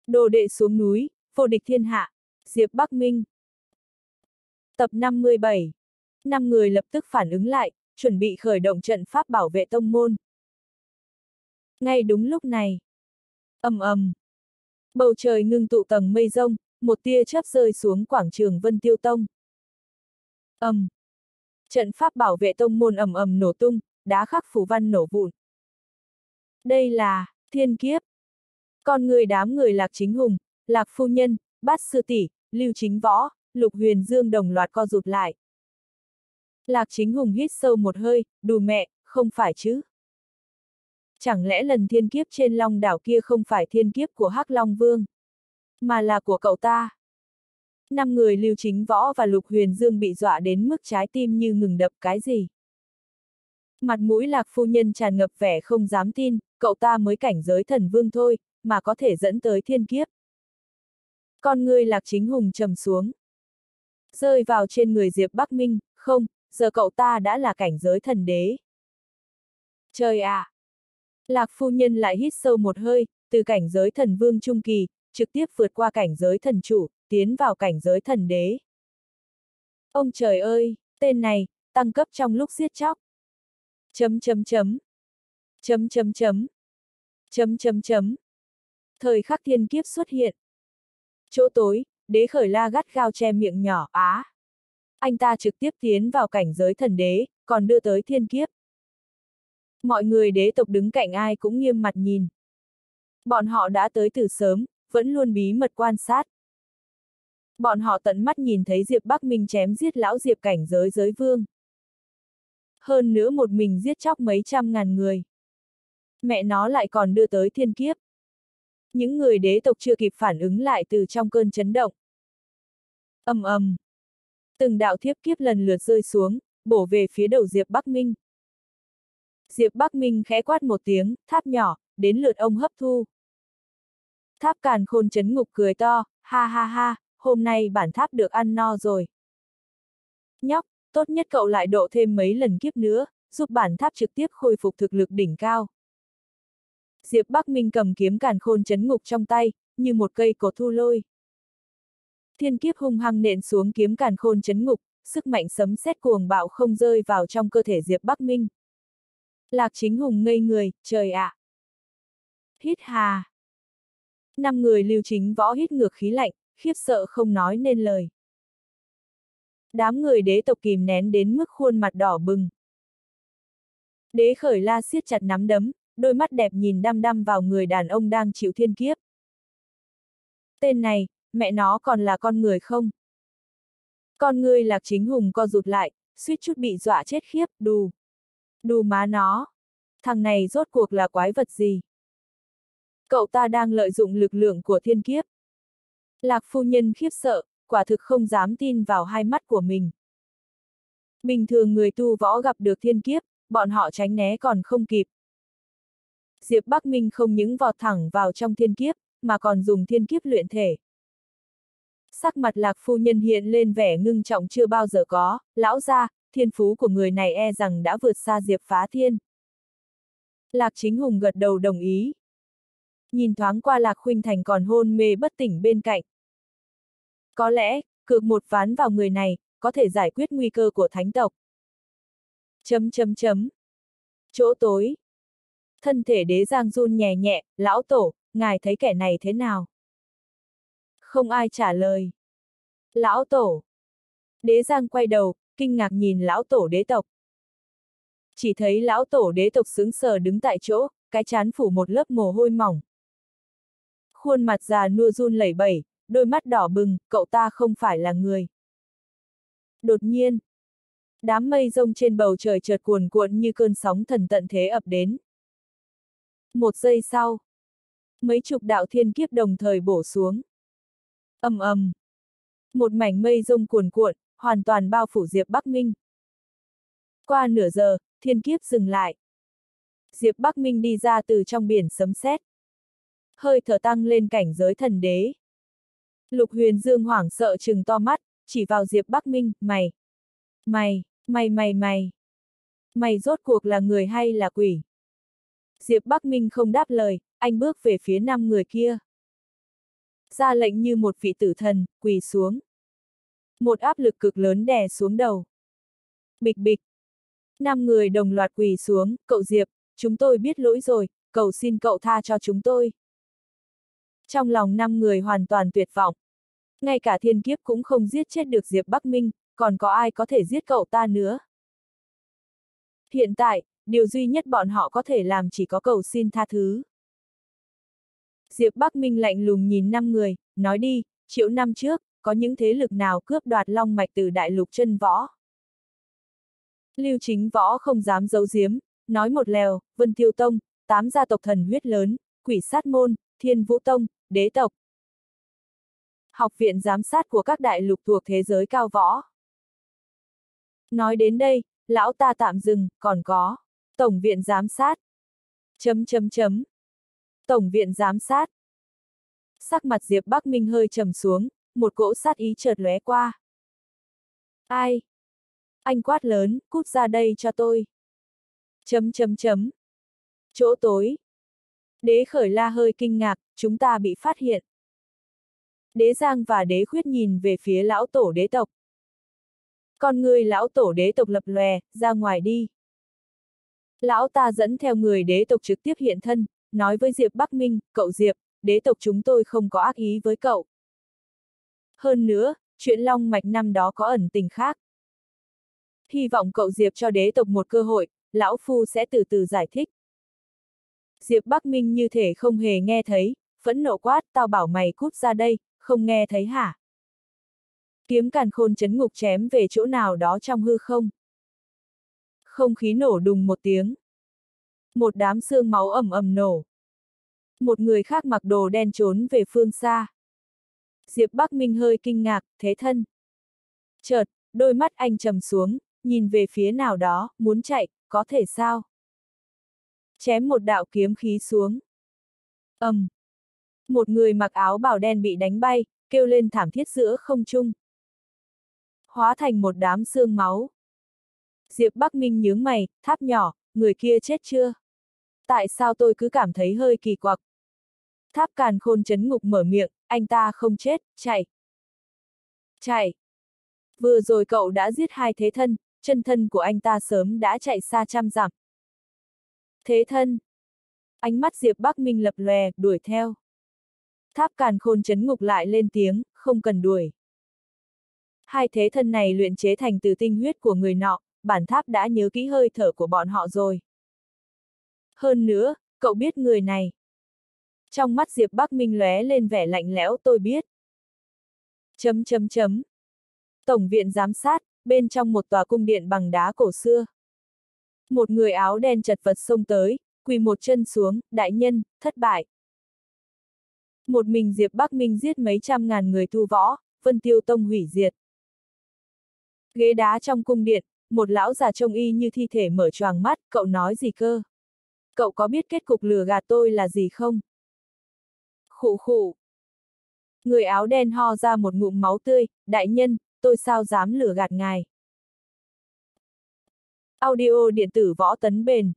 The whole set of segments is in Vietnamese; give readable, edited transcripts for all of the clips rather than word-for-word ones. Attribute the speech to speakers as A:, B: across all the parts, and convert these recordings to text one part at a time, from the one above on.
A: Đồ đệ xuống núi, vô địch thiên hạ. Diệp Bắc Minh. Tập 57. 5 người lập tức phản ứng lại, chuẩn bị khởi động trận pháp bảo vệ tông môn. Ngay đúng lúc này. Ầm ầm. Bầu trời ngưng tụ tầng mây rông, một tia chớp rơi xuống quảng trường Vân Tiêu Tông. Trận pháp bảo vệ tông môn ầm ầm nổ tung, đá khắc phù văn nổ vụn. Đây là thiên kiếp. Con người đám người Lạc Chính Hùng, Lạc Phu Nhân, Bát Sư Tỷ, Lưu Chính Võ, Lục Huyền Dương đồng loạt co rụt lại. Lạc Chính Hùng hít sâu một hơi, đù mẹ, không phải chứ. Chẳng lẽ lần thiên kiếp trên Long đảo kia không phải thiên kiếp của Hắc Long Vương, mà là của cậu ta? 5 người Lưu Chính Võ và Lục Huyền Dương bị dọa đến mức trái tim như ngừng đập. Cái gì? Mặt mũi Lạc Phu Nhân tràn ngập vẻ không dám tin, cậu ta mới cảnh giới thần vương thôi, mà có thể dẫn tới thiên kiếp. Con người Lạc Chính Hùng trầm xuống, rơi vào trên người Diệp Bắc Minh. Không, giờ cậu ta đã là cảnh giới thần đế. Trời ạ! Lạc Phu Nhân lại hít sâu một hơi, từ cảnh giới thần vương trung kỳ, trực tiếp vượt qua cảnh giới thần chủ, tiến vào cảnh giới thần đế. Ông trời ơi, tên này, tăng cấp trong lúc giết chóc. Chấm chấm chấm. Chấm chấm chấm. Chấm chấm chấm. Thời khắc thiên kiếp xuất hiện. Chỗ tối, Đế Khởi La gắt gao che miệng nhỏ. Á! Anh ta trực tiếp tiến vào cảnh giới thần đế, còn đưa tới thiên kiếp. Mọi người đế tộc đứng cạnh ai cũng nghiêm mặt nhìn. Bọn họ đã tới từ sớm, vẫn luôn bí mật quan sát. Bọn họ tận mắt nhìn thấy Diệp Bắc Minh chém giết lão Diệp cảnh giới giới vương. Hơn nữa một mình giết chóc mấy trăm ngàn người. Mẹ nó lại còn đưa tới thiên kiếp. Những người đế tộc chưa kịp phản ứng lại từ trong cơn chấn động. Ầm ầm. Từng đạo thiếp kiếp lần lượt rơi xuống, bổ về phía đầu Diệp Bắc Minh. Diệp Bắc Minh khẽ quát một tiếng, tháp nhỏ, đến lượt ông hấp thu. Tháp Càn Khôn Chấn Ngục cười to, ha ha ha, hôm nay bản tháp được ăn no rồi. Nhóc, tốt nhất cậu lại độ thêm mấy lần kiếp nữa, giúp bản tháp trực tiếp khôi phục thực lực đỉnh cao. Diệp Bắc Minh cầm kiếm Càn Khôn Chấn Ngục trong tay, như một cây cột thu lôi. Thiên kiếp hung hăng nện xuống kiếm Càn Khôn Chấn Ngục, sức mạnh sấm sét cuồng bạo không rơi vào trong cơ thể Diệp Bắc Minh. Lạc Chính Hùng ngây người, trời ạ! Hít hà! 5 người Lưu Chính Võ hít ngược khí lạnh, khiếp sợ không nói nên lời. Đám người đế tộc kìm nén đến mức khuôn mặt đỏ bừng. Đế Khởi La siết chặt nắm đấm, đôi mắt đẹp nhìn đăm đăm vào người đàn ông đang chịu thiên kiếp. Tên này, mẹ nó còn là con người không? Con người Lạc Chính Hùng co rụt lại, suýt chút bị dọa chết khiếp, đù. Đù má nó! Thằng này rốt cuộc là quái vật gì? Cậu ta đang lợi dụng lực lượng của thiên kiếp. Lạc Phu Nhân khiếp sợ, quả thực không dám tin vào hai mắt của mình. Bình thường người tu võ gặp được thiên kiếp, bọn họ tránh né còn không kịp. Diệp Bắc Minh không những vọt thẳng vào trong thiên kiếp, mà còn dùng thiên kiếp luyện thể. Sắc mặt Lạc Phu Nhân hiện lên vẻ ngưng trọng chưa bao giờ có, lão gia, thiên phú của người này e rằng đã vượt xa Diệp Phá Thiên. Lạc Chính Hùng gật đầu đồng ý. Nhìn thoáng qua Lạc Khuynh Thành còn hôn mê bất tỉnh bên cạnh. Có lẽ, cược một ván vào người này, có thể giải quyết nguy cơ của thánh tộc. Chấm chấm chấm. Chỗ tối. Thân thể Đế Giang run nhẹ nhẹ, lão tổ, ngài thấy kẻ này thế nào? Không ai trả lời. Lão tổ. Đế Giang quay đầu, kinh ngạc nhìn lão tổ đế tộc. Chỉ thấy lão tổ đế tộc sững sờ đứng tại chỗ, cái trán phủ một lớp mồ hôi mỏng. Khuôn mặt già nua run lẩy bẩy, đôi mắt đỏ bừng, cậu ta không phải là người. Đột nhiên, đám mây rông trên bầu trời chợt cuồn cuộn như cơn sóng thần tận thế ập đến. Một giây sau, mấy chục đạo thiên kiếp đồng thời bổ xuống. Ầm ầm. Một mảnh mây rông cuồn cuộn, hoàn toàn bao phủ Diệp Bắc Minh. Qua nửa giờ, thiên kiếp dừng lại. Diệp Bắc Minh đi ra từ trong biển sấm sét. Hơi thở tăng lên cảnh giới thần đế. Lục Huyền Dương hoảng sợ trừng to mắt, chỉ vào Diệp Bắc Minh, mày rốt cuộc là người hay là quỷ? Diệp Bắc Minh không đáp lời, anh bước về phía 5 người kia. Ra lệnh như một vị tử thần, quỳ xuống. Một áp lực cực lớn đè xuống đầu. Bịch bịch. 5 người đồng loạt quỳ xuống, cậu Diệp, chúng tôi biết lỗi rồi, cầu xin cậu tha cho chúng tôi. Trong lòng 5 người hoàn toàn tuyệt vọng. Ngay cả thiên kiếp cũng không giết chết được Diệp Bắc Minh, còn có ai có thể giết cậu ta nữa. Hiện tại, điều duy nhất bọn họ có thể làm chỉ có cầu xin tha thứ. Diệp Bắc Minh lạnh lùng nhìn 5 người, nói đi, triệu năm trước, có những thế lực nào cướp đoạt long mạch từ đại lục chân võ? Lưu Chính Võ không dám giấu giếm, nói một lèo, Vân Tiêu Tông, 8 gia tộc thần huyết lớn, Quỷ Sát Môn, Thiên Vũ Tông, Đế tộc. Học viện giám sát của các đại lục thuộc thế giới cao võ. Nói đến đây, lão ta tạm dừng, còn có Tổng viện giám sát. Tổng viện giám sát. Sắc mặt Diệp Bắc Minh hơi trầm xuống, một cỗ sát ý chợt lóe qua. Ai? Anh quát lớn, cút ra đây cho tôi. Chỗ tối. Đế Khởi La hơi kinh ngạc, chúng ta bị phát hiện. Đế Giang và Đế Khuyết nhìn về phía lão tổ đế tộc. Con người lão tổ đế tộc lập lòe, ra ngoài đi. Lão ta dẫn theo người đế tộc trực tiếp hiện thân, nói với Diệp Bắc Minh, cậu Diệp, đế tộc chúng tôi không có ác ý với cậu. Hơn nữa, chuyện long mạch năm đó có ẩn tình khác. Hy vọng cậu Diệp cho đế tộc một cơ hội, lão phu sẽ từ từ giải thích. Diệp Bắc Minh như thể không hề nghe thấy, phẫn nộ quát, tao bảo mày cút ra đây, không nghe thấy hả? Kiếm càn khôn chấn ngục chém về chỗ nào đó trong hư không. Không khí nổ đùng một tiếng. Một đám xương máu ầm ầm nổ. Một người khác mặc đồ đen trốn về phương xa. Diệp Bắc Minh hơi kinh ngạc, thế thân. Chợt, đôi mắt anh trầm xuống, nhìn về phía nào đó, muốn chạy, có thể sao? Chém một đạo kiếm khí xuống. Một người mặc áo bào đen bị đánh bay, kêu lên thảm thiết giữa không trung. Hóa thành một đám xương máu. Diệp Bắc Minh nhướng mày, Tháp nhỏ, người kia chết chưa? Tại sao tôi cứ cảm thấy hơi kỳ quặc? Tháp Càn Khôn chấn ngục mở miệng, anh ta không chết, chạy. Chạy. Vừa rồi cậu đã giết 2 thế thân, chân thân của anh ta sớm đã chạy xa trăm dặm. Thế thân. Ánh mắt Diệp Bắc Minh lập lòe, đuổi theo. Tháp Càn Khôn chấn ngục lại lên tiếng, không cần đuổi. 2 thế thân này luyện chế thành từ tinh huyết của người nọ, bản tháp đã nhớ kỹ hơi thở của bọn họ rồi. Hơn nữa, cậu biết người này. Trong mắt Diệp Bắc Minh lóe lên vẻ lạnh lẽo, tôi biết. Tổng viện giám sát, bên trong một tòa cung điện bằng đá cổ xưa. Một người áo đen chật vật xông tới, quỳ một chân xuống, đại nhân, thất bại. Một mình Diệp Bắc Minh giết mấy trăm ngàn người tu võ, Vân Tiêu Tông hủy diệt. Ghế đá trong cung điện, một lão già trông y như thi thể mở choàng mắt, cậu nói gì cơ? Cậu có biết kết cục lừa gạt tôi là gì không? Khụ khụ. Người áo đen ho ra một ngụm máu tươi, đại nhân, tôi sao dám lừa gạt ngài. Audio điện tử Võ Tấn Bền.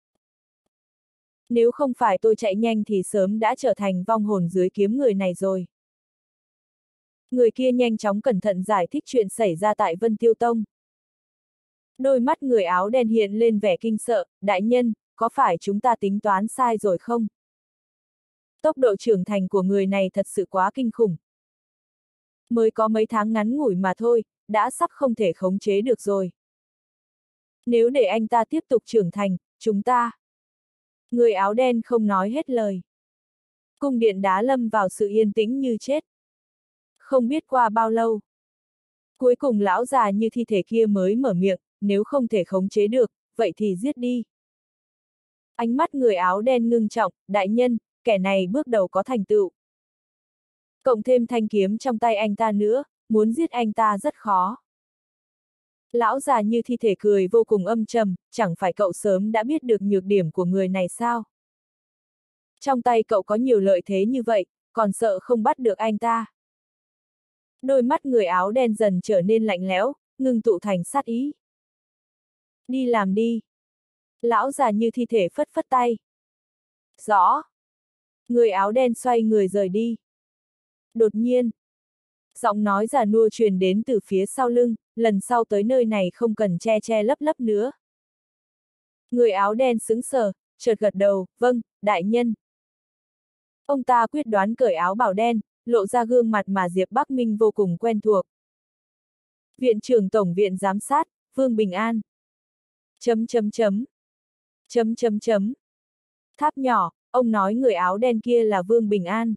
A: Nếu không phải tôi chạy nhanh thì sớm đã trở thành vong hồn dưới kiếm người này rồi. Người kia nhanh chóng cẩn thận giải thích chuyện xảy ra tại Vân Tiêu Tông. Đôi mắt người áo đen hiện lên vẻ kinh sợ, đại nhân, có phải chúng ta tính toán sai rồi không? Tốc độ trưởng thành của người này thật sự quá kinh khủng. Mới có mấy tháng ngắn ngủi mà thôi, đã sắp không thể khống chế được rồi. Nếu để anh ta tiếp tục trưởng thành, chúng ta... Người áo đen không nói hết lời. Cung điện đá lâm vào sự yên tĩnh như chết. Không biết qua bao lâu. Cuối cùng lão già như thi thể kia mới mở miệng, nếu không thể khống chế được, vậy thì giết đi. Ánh mắt người áo đen ngưng trọng, đại nhân, kẻ này bước đầu có thành tựu. Cộng thêm thanh kiếm trong tay anh ta nữa, muốn giết anh ta rất khó. Lão già như thi thể cười vô cùng âm trầm, chẳng phải cậu sớm đã biết được nhược điểm của người này sao? Trong tay cậu có nhiều lợi thế như vậy, còn sợ không bắt được anh ta. Đôi mắt người áo đen dần trở nên lạnh lẽo, ngưng tụ thành sát ý. Đi làm đi. Lão già như thi thể phất phất tay. Rõ. Người áo đen xoay người rời đi. Đột nhiên, giọng nói già nua truyền đến từ phía sau lưng, lần sau tới nơi này không cần che che lấp lấp nữa. Người áo đen sững sờ, chợt gật đầu, vâng, đại nhân. Ông ta quyết đoán cởi áo bào đen, lộ ra gương mặt mà Diệp Bắc Minh vô cùng quen thuộc. Viện trưởng Tổng viện Giám sát, Vương Bình An. Chấm chấm chấm. Chấm chấm chấm. Tháp nhỏ, ông nói người áo đen kia là Vương Bình An.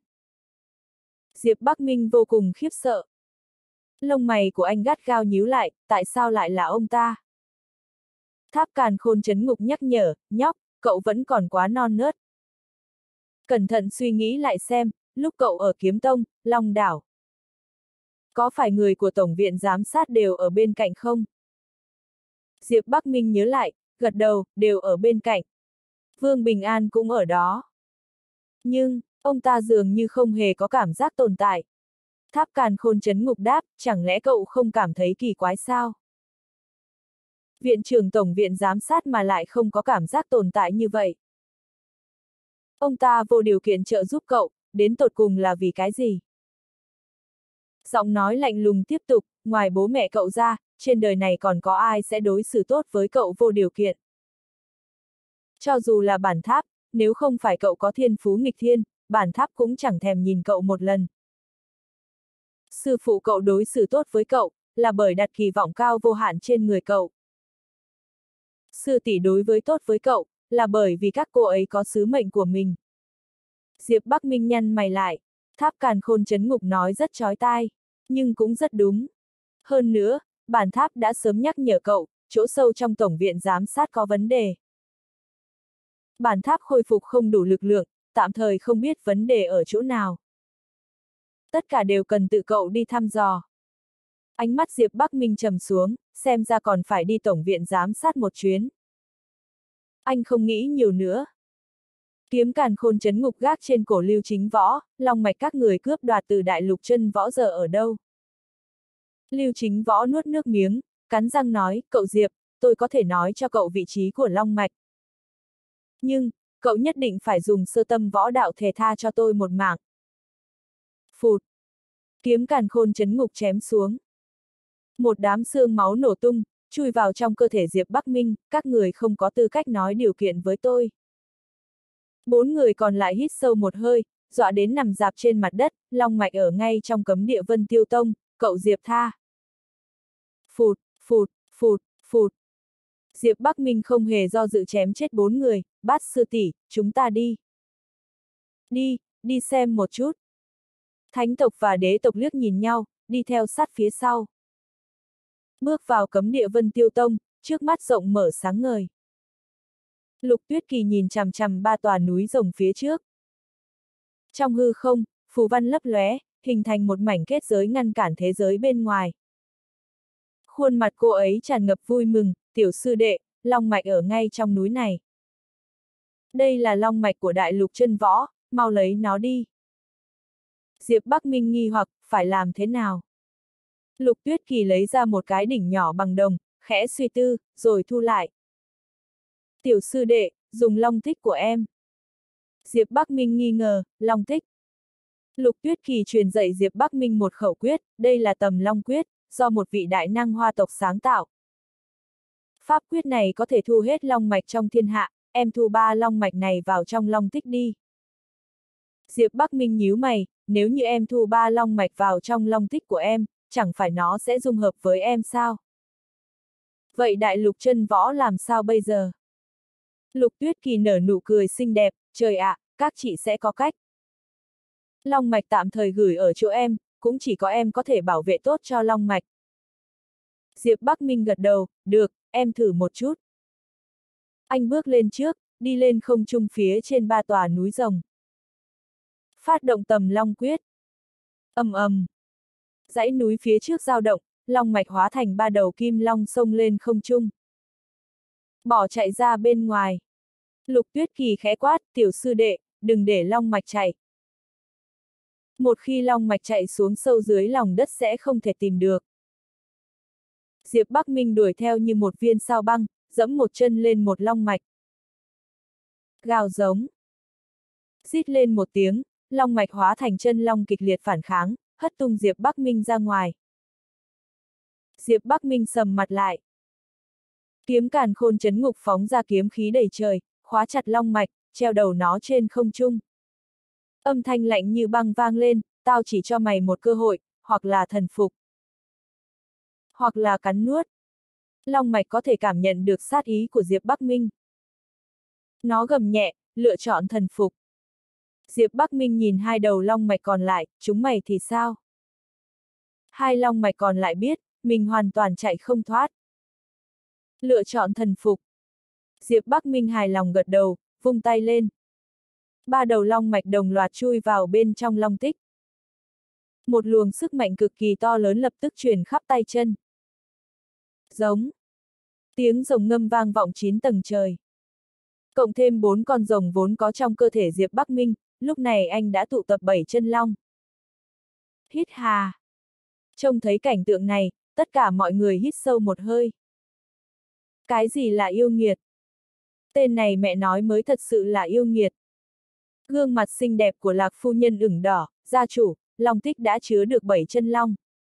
A: Diệp Bắc Minh vô cùng khiếp sợ. Lông mày của anh gắt gao nhíu lại, tại sao lại là ông ta? Tháp Càn Khôn trấn ngục nhắc nhở, nhóc, cậu vẫn còn quá non nớt. Cẩn thận suy nghĩ lại xem, lúc cậu ở Kiếm Tông, Long Đảo. Có phải người của Tổng viện Giám sát đều ở bên cạnh không? Diệp Bắc Minh nhớ lại, gật đầu, đều ở bên cạnh. Vương Bình An cũng ở đó. Nhưng, ông ta dường như không hề có cảm giác tồn tại. Tháp Càn Khôn trấn ngục đáp, chẳng lẽ cậu không cảm thấy kỳ quái sao? Viện trưởng Tổng viện Giám sát mà lại không có cảm giác tồn tại như vậy. Ông ta vô điều kiện trợ giúp cậu, đến tột cùng là vì cái gì? Giọng nói lạnh lùng tiếp tục, ngoài bố mẹ cậu ra, trên đời này còn có ai sẽ đối xử tốt với cậu vô điều kiện? Cho dù là bản tháp, nếu không phải cậu có thiên phú nghịch thiên, bản tháp cũng chẳng thèm nhìn cậu một lần. Sư phụ cậu đối xử tốt với cậu, là bởi đặt kỳ vọng cao vô hạn trên người cậu. Sư tỷ đối với tốt với cậu, là bởi vì các cô ấy có sứ mệnh của mình. Diệp Bắc Minh nhăn mày lại, Tháp Càn Khôn trấn ngục nói rất chói tai, nhưng cũng rất đúng. Hơn nữa, bản tháp đã sớm nhắc nhở cậu, chỗ sâu trong Tổng viện Giám sát có vấn đề. Bản tháp khôi phục không đủ lực lượng, tạm thời không biết vấn đề ở chỗ nào. Tất cả đều cần tự cậu đi thăm dò. Ánh mắt Diệp Bắc Minh trầm xuống, xem ra còn phải đi Tổng viện Giám sát một chuyến. Anh không nghĩ nhiều nữa. Kiếm Càn Khôn trấn ngục gác trên cổ Lưu Chính Võ, long mạch các người cướp đoạt từ Đại Lục Chân Võ giờ ở đâu? Lưu Chính Võ nuốt nước miếng, cắn răng nói, cậu Diệp, tôi có thể nói cho cậu vị trí của long mạch. Nhưng, cậu nhất định phải dùng sơ tâm võ đạo thể tha cho tôi một mạng. Phụt! Kiếm Càn Khôn trấn ngục chém xuống. Một đám xương máu nổ tung, chui vào trong cơ thể Diệp Bắc Minh, các người không có tư cách nói điều kiện với tôi. 4 người còn lại hít sâu một hơi, dọa đến nằm dạp trên mặt đất, long mạch ở ngay trong cấm địa Vân Tiêu Tông, cậu Diệp tha. Phụt, phụt, phụt, phụt. Diệp Bắc Minh không hề do dự chém chết 4 người, Bát sư tỷ, chúng ta đi. Đi xem một chút. Thánh tộc và đế tộc liếc nhìn nhau, đi theo sát phía sau. Bước vào cấm địa Vân Tiêu Tông, trước mắt rộng mở sáng ngời. Lục Tuyết Kỳ nhìn chằm chằm 3 tòa núi rồng phía trước. Trong hư không, phù văn lấp lóe, hình thành một mảnh kết giới ngăn cản thế giới bên ngoài. Khuôn mặt cô ấy tràn ngập vui mừng, tiểu sư đệ, long mạch ở ngay trong núi này. Đây là long mạch của Đại Lục Chân Võ, mau lấy nó đi. Diệp Bắc Minh nghi hoặc, phải làm thế nào? Lục Tuyết Kỳ lấy ra một cái đỉnh nhỏ bằng đồng, khẽ suy tư, rồi thu lại. Tiểu sư đệ, dùng long tích của em. Diệp Bắc Minh nghi ngờ, long tích. Lục Tuyết Kỳ truyền dạy Diệp Bắc Minh một khẩu quyết, đây là Tầm Long Quyết, do một vị đại năng hoa tộc sáng tạo. Pháp quyết này có thể thu hết long mạch trong thiên hạ, em thu 3 long mạch này vào trong long tích đi. Diệp Bắc Minh nhíu mày, nếu như em thu 3 long mạch vào trong long tích của em, chẳng phải nó sẽ dung hợp với em sao? Vậy Đại Lục Chân Võ làm sao bây giờ? Lục Tuyết Kỳ nở nụ cười xinh đẹp, trời ạ, các chị sẽ có cách. Long mạch tạm thời gửi ở chỗ em, cũng chỉ có em có thể bảo vệ tốt cho long mạch. Diệp Bắc Minh gật đầu, được, em thử một chút. Anh bước lên trước, đi lên không trung phía trên 3 tòa núi rồng. Phát động Tầm Long Quyết. Ầm ầm. Dãy núi phía trước dao động, long mạch hóa thành 3 đầu kim long xông lên không trung. Bỏ chạy ra bên ngoài. Lục Tuyết Kỳ khẽ quát, tiểu sư đệ, đừng để long mạch chạy. Một khi long mạch chạy xuống sâu dưới lòng đất sẽ không thể tìm được. Diệp Bắc Minh đuổi theo như một viên sao băng, giẫm một chân lên một long mạch. Gào giống. Rít lên một tiếng, long mạch hóa thành chân long kịch liệt phản kháng, hất tung Diệp Bắc Minh ra ngoài. Diệp Bắc Minh sầm mặt lại. Kiếm càn khôn chấn ngục phóng ra kiếm khí đầy trời, khóa chặt long mạch, treo đầu nó trên không trung. Âm thanh lạnh như băng vang lên, tao chỉ cho mày một cơ hội, hoặc là thần phục, hoặc là cắn nuốt. Long mạch có thể cảm nhận được sát ý của Diệp Bắc Minh. Nó gầm nhẹ, lựa chọn thần phục. Diệp Bắc Minh nhìn hai đầu long mạch còn lại, chúng mày thì sao? Hai long mạch còn lại biết, mình hoàn toàn chạy không thoát. Lựa chọn thần phục. Diệp Bắc Minh hài lòng gật đầu, vung tay lên. Ba đầu long mạch đồng loạt chui vào bên trong long tích. Một luồng sức mạnh cực kỳ to lớn lập tức truyền khắp tay chân. Giống. Tiếng rồng ngâm vang vọng 9 tầng trời. Cộng thêm 4 con rồng vốn có trong cơ thể Diệp Bắc Minh, lúc này anh đã tụ tập 7 chân long. Hít hà. Trông thấy cảnh tượng này, tất cả mọi người hít sâu một hơi. Cái gì là yêu nghiệt? Tên này mẹ nói mới thật sự là yêu nghiệt. Gương mặt xinh đẹp của Lạc phu nhân ửng đỏ, gia chủ, long tích đã chứa được 7 chân long.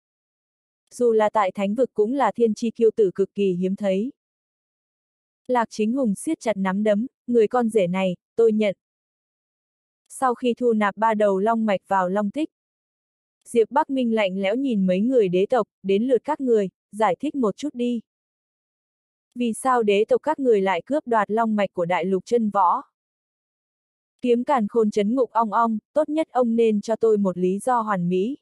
A: Dù là tại thánh vực cũng là thiên chi kiêu tử cực kỳ hiếm thấy. Lạc Chính Hùng siết chặt nắm đấm, người con rể này, tôi nhận. Sau khi thu nạp 3 đầu long mạch vào long tích, Diệp Bắc Minh lạnh lẽo nhìn mấy người đế tộc, đến lượt các người, giải thích một chút đi. Vì sao đế tộc các người lại cướp đoạt long mạch của đại lục chân võ? Kiếm càn khôn chấn ngục ong ong, tốt nhất ông nên cho tôi một lý do hoàn mỹ.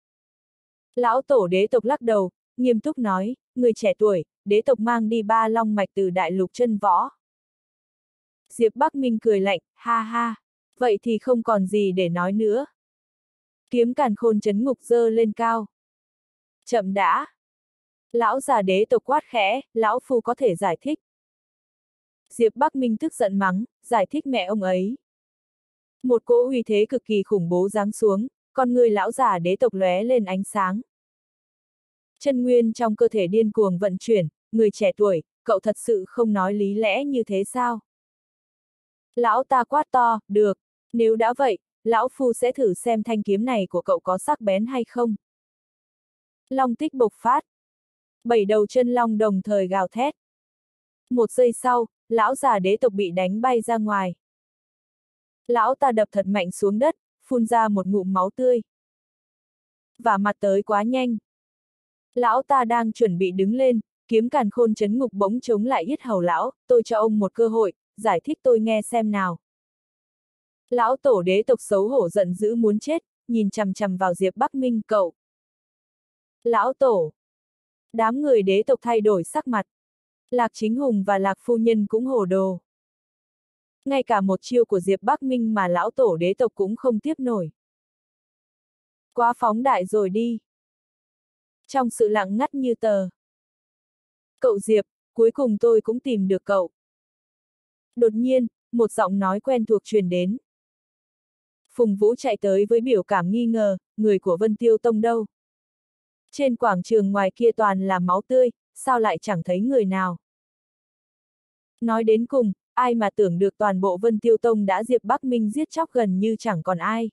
A: Lão tổ đế tộc lắc đầu, nghiêm túc nói, người trẻ tuổi, đế tộc mang đi 3 long mạch từ đại lục chân võ. Diệp Bắc Minh cười lạnh, ha ha, vậy thì không còn gì để nói nữa. Kiếm càn khôn chấn ngục giơ lên cao. Chậm đã. Lão già đế tộc quát khẽ, lão phu có thể giải thích. Diệp Bắc Minh tức giận mắng, giải thích mẹ ông ấy. Một cỗ uy thế cực kỳ khủng bố giáng xuống, con người lão già đế tộc lóe lên ánh sáng. Chân nguyên trong cơ thể điên cuồng vận chuyển, người trẻ tuổi, cậu thật sự không nói lý lẽ như thế sao? Lão ta quát to, được, nếu đã vậy, lão phu sẽ thử xem thanh kiếm này của cậu có sắc bén hay không. Long tích bộc phát. 7 đầu chân long đồng thời gào thét. Một giây sau, lão già đế tộc bị đánh bay ra ngoài. Lão ta đập thật mạnh xuống đất, phun ra một ngụm máu tươi. Vả mặt tới quá nhanh. Lão ta đang chuẩn bị đứng lên, kiếm càn khôn chấn ngục bỗng chống lại yết hầu lão, tôi cho ông một cơ hội, giải thích tôi nghe xem nào. Lão tổ đế tộc xấu hổ giận dữ muốn chết, nhìn chằm chằm vào Diệp Bắc Minh, cậu. Lão tổ. Đám người đế tộc thay đổi sắc mặt. Lạc Chính Hùng và Lạc phu nhân cũng hồ đồ. Ngay cả một chiêu của Diệp Bắc Minh mà lão tổ đế tộc cũng không tiếp nổi. Quá phóng đại rồi đi. Trong sự lặng ngắt như tờ. Cậu Diệp, cuối cùng tôi cũng tìm được cậu. Đột nhiên, một giọng nói quen thuộc truyền đến. Phùng Vũ chạy tới với biểu cảm nghi ngờ, người của Vân Tiêu Tông đâu? Trên quảng trường ngoài kia toàn là máu tươi, sao lại chẳng thấy người nào? Nói đến cùng, ai mà tưởng được toàn bộ Vân Tiêu Tông đã Diệp Bắc Minh giết chóc gần như chẳng còn ai.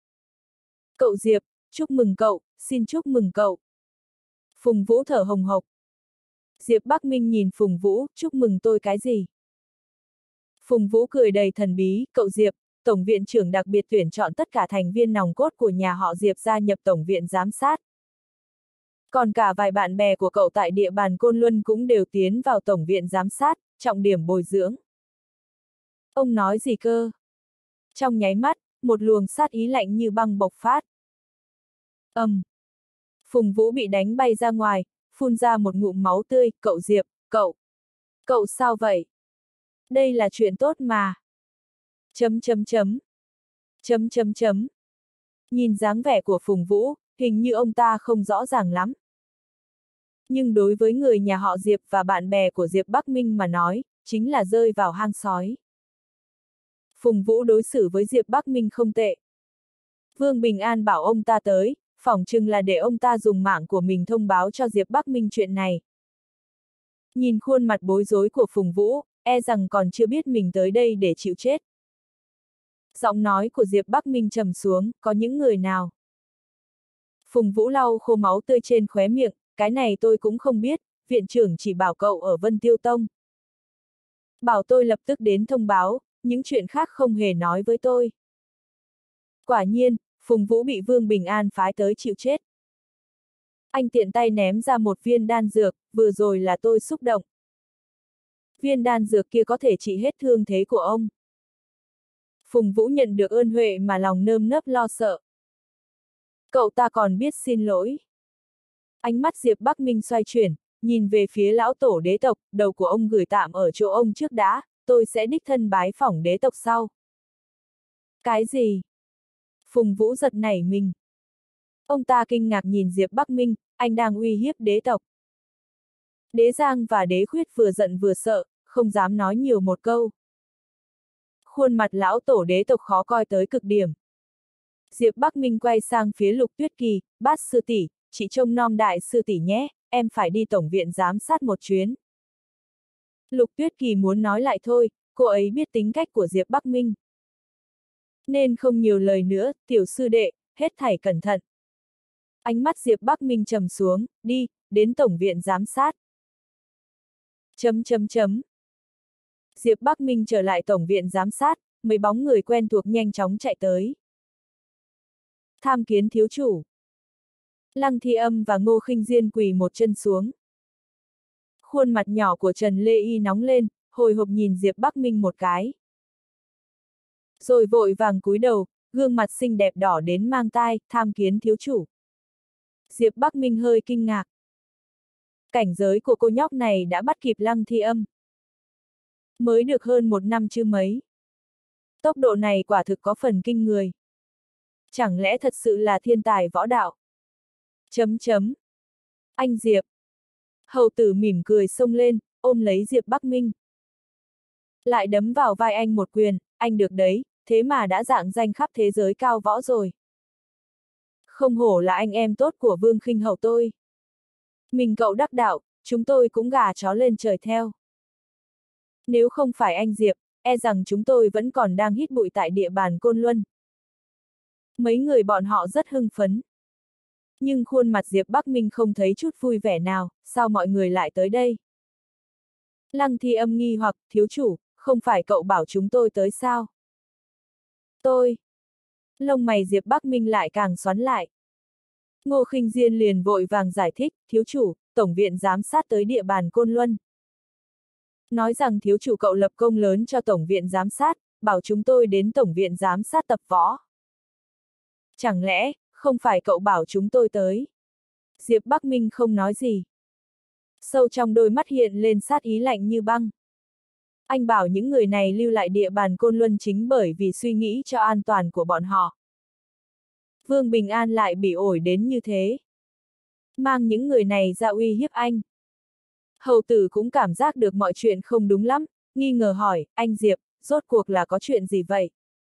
A: Cậu Diệp, chúc mừng cậu, xin chúc mừng cậu. Phùng Vũ thở hồng hộc. Diệp Bắc Minh nhìn Phùng Vũ, chúc mừng tôi cái gì? Phùng Vũ cười đầy thần bí, cậu Diệp, Tổng viện trưởng đặc biệt tuyển chọn tất cả thành viên nòng cốt của nhà họ Diệp gia nhập Tổng viện giám sát. Còn cả vài bạn bè của cậu tại địa bàn Côn Luân cũng đều tiến vào Tổng viện giám sát, trọng điểm bồi dưỡng. Ông nói gì cơ? Trong nháy mắt, một luồng sát ý lạnh như băng bộc phát. Phùng Vũ bị đánh bay ra ngoài, phun ra một ngụm máu tươi, cậu Diệp, cậu sao vậy? Đây là chuyện tốt mà. Chấm chấm chấm. Chấm chấm chấm. Nhìn dáng vẻ của Phùng Vũ, hình như ông ta không rõ ràng lắm. Nhưng đối với người nhà họ Diệp và bạn bè của Diệp Bắc Minh mà nói, chính là rơi vào hang sói. Phùng Vũ đối xử với Diệp Bắc Minh không tệ. Vương Bình An bảo ông ta tới, phỏng chừng là để ông ta dùng mạng của mình thông báo cho Diệp Bắc Minh chuyện này. Nhìn khuôn mặt bối rối của Phùng Vũ, e rằng còn chưa biết mình tới đây để chịu chết. Giọng nói của Diệp Bắc Minh trầm xuống, có những người nào? Phùng Vũ lau khô máu tươi trên khóe miệng, cái này tôi cũng không biết, viện trưởng chỉ bảo cậu ở Vân Tiêu Tông. Bảo tôi lập tức đến thông báo, những chuyện khác không hề nói với tôi. Quả nhiên, Phùng Vũ bị Vương Bình An phái tới chịu chết. Anh tiện tay ném ra một viên đan dược, vừa rồi là tôi xúc động. Viên đan dược kia có thể trị hết thương thế của ông. Phùng Vũ nhận được ơn huệ mà lòng nơm nớp lo sợ. Cậu ta còn biết xin lỗi. Ánh mắt Diệp Bắc Minh xoay chuyển, nhìn về phía lão tổ đế tộc, đầu của ông gửi tạm ở chỗ ông trước đã, tôi sẽ đích thân bái phỏng đế tộc sau. Cái gì? Phùng Vũ giật nảy mình. Ông ta kinh ngạc nhìn Diệp Bắc Minh, anh đang uy hiếp đế tộc. Đế Giang và đế Khuyết vừa giận vừa sợ, không dám nói nhiều một câu. Khuôn mặt lão tổ đế tộc khó coi tới cực điểm. Diệp Bắc Minh quay sang phía Lục Tuyết Kỳ, Bát sư tỷ, chị trông nom đại sư tỷ nhé, em phải đi tổng viện giám sát một chuyến. Lục Tuyết Kỳ muốn nói lại thôi, cô ấy biết tính cách của Diệp Bắc Minh. Nên không nhiều lời nữa, tiểu sư đệ, hết thảy cẩn thận. Ánh mắt Diệp Bắc Minh trầm xuống, đi, đến tổng viện giám sát. Diệp Bắc Minh trở lại tổng viện giám sát, mấy bóng người quen thuộc nhanh chóng chạy tới. Tham kiến thiếu chủ. Lăng Thi Âm và Ngô Khinh Diên quỳ một chân xuống. Khuôn mặt nhỏ của Trần Lê Y nóng lên, hồi hộp nhìn Diệp Bắc Minh một cái. Rồi vội vàng cúi đầu, gương mặt xinh đẹp đỏ đến mang tai, tham kiến thiếu chủ. Diệp Bắc Minh hơi kinh ngạc. Cảnh giới của cô nhóc này đã bắt kịp Lăng Thi Âm. Mới được hơn một năm chứ mấy. Tốc độ này quả thực có phần kinh người. Chẳng lẽ thật sự là thiên tài võ đạo? Anh Diệp. Hầu tử mỉm cười xông lên, ôm lấy Diệp Bắc Minh. Lại đấm vào vai anh một quyền, anh được đấy, thế mà đã rạng danh khắp thế giới cao võ rồi. Không hổ là anh em tốt của Vương Khinh Hầu tôi. Mình cậu đắc đạo, chúng tôi cũng gà chó lên trời theo. Nếu không phải anh Diệp, e rằng chúng tôi vẫn còn đang hít bụi tại địa bàn Côn Luân. Mấy người bọn họ rất hưng phấn. Nhưng khuôn mặt Diệp Bắc Minh không thấy chút vui vẻ nào, sao mọi người lại tới đây? Lăng Thi Âm nghi hoặc, thiếu chủ, không phải cậu bảo chúng tôi tới sao? Tôi. Lông mày Diệp Bắc Minh lại càng xoắn lại. Ngô Khinh Diên liền vội vàng giải thích, thiếu chủ, tổng viện giám sát tới địa bàn Côn Luân. Nói rằng thiếu chủ cậu lập công lớn cho tổng viện giám sát, bảo chúng tôi đến tổng viện giám sát tập võ. Chẳng lẽ, không phải cậu bảo chúng tôi tới? Diệp Bắc Minh không nói gì. Sâu trong đôi mắt hiện lên sát ý lạnh như băng. Anh bảo những người này lưu lại địa bàn Côn Luân chính bởi vì suy nghĩ cho an toàn của bọn họ. Vương Bình An lại bị ổi đến như thế. Mang những người này ra uy hiếp anh. Hầu tử cũng cảm giác được mọi chuyện không đúng lắm, nghi ngờ hỏi, anh Diệp, rốt cuộc là có chuyện gì vậy?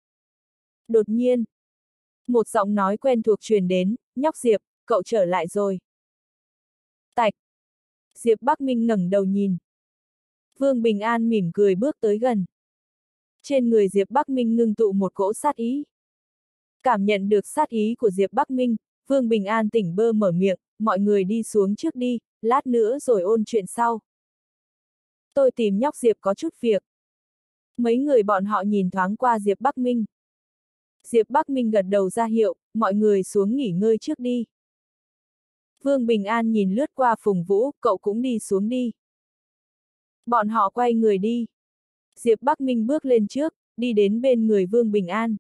A: Đột nhiên, một giọng nói quen thuộc truyền đến, nhóc Diệp, cậu trở lại rồi. Tạch. Diệp Bắc Minh ngẩng đầu nhìn. Vương Bình An mỉm cười bước tới gần. Trên người Diệp Bắc Minh ngưng tụ một cỗ sát ý. Cảm nhận được sát ý của Diệp Bắc Minh, Vương Bình An tỉnh bơ mở miệng, mọi người đi xuống trước đi, lát nữa rồi ôn chuyện sau. Tôi tìm nhóc Diệp có chút việc. Mấy người bọn họ nhìn thoáng qua Diệp Bắc Minh. Diệp Bắc Minh gật đầu ra hiệu, mọi người xuống nghỉ ngơi trước đi. Vương Bình An nhìn lướt qua Phùng Vũ, cậu cũng đi xuống đi. Bọn họ quay người đi. Diệp Bắc Minh bước lên trước, đi đến bên người Vương Bình An.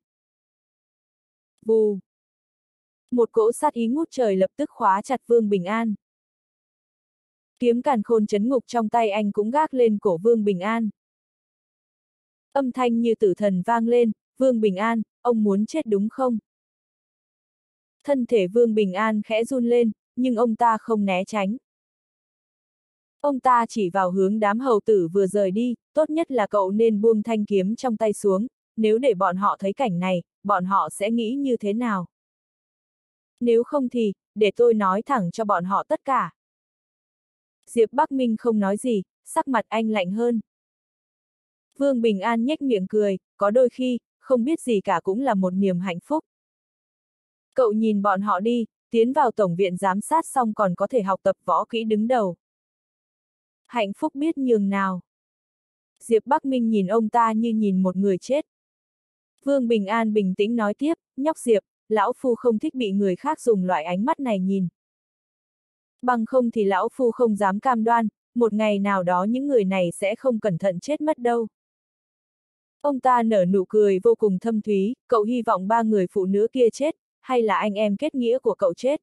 A: Vù. Một cỗ sát ý ngút trời lập tức khóa chặt Vương Bình An. Kiếm càn khôn chấn ngục trong tay anh cũng gác lên cổ Vương Bình An. Âm thanh như tử thần vang lên, Vương Bình An, ông muốn chết đúng không? Thân thể Vương Bình An khẽ run lên, nhưng ông ta không né tránh. Ông ta chỉ vào hướng đám hầu tử vừa rời đi, tốt nhất là cậu nên buông thanh kiếm trong tay xuống, nếu để bọn họ thấy cảnh này, bọn họ sẽ nghĩ như thế nào? Nếu không thì, để tôi nói thẳng cho bọn họ tất cả. Diệp Bắc Minh không nói gì, sắc mặt anh lạnh hơn. Vương Bình An nhếch miệng cười, có đôi khi, không biết gì cả cũng là một niềm hạnh phúc. Cậu nhìn bọn họ đi, tiến vào tổng viện giám sát xong còn có thể học tập võ kỹ đứng đầu. Hạnh phúc biết nhường nào. Diệp Bắc Minh nhìn ông ta như nhìn một người chết. Vương Bình An bình tĩnh nói tiếp, nhóc Diệp, lão phu không thích bị người khác dùng loại ánh mắt này nhìn. Bằng không thì lão phu không dám cam đoan, một ngày nào đó những người này sẽ không cẩn thận chết mất đâu. Ông ta nở nụ cười vô cùng thâm thúy, cậu hy vọng ba người phụ nữ kia chết, hay là anh em kết nghĩa của cậu chết?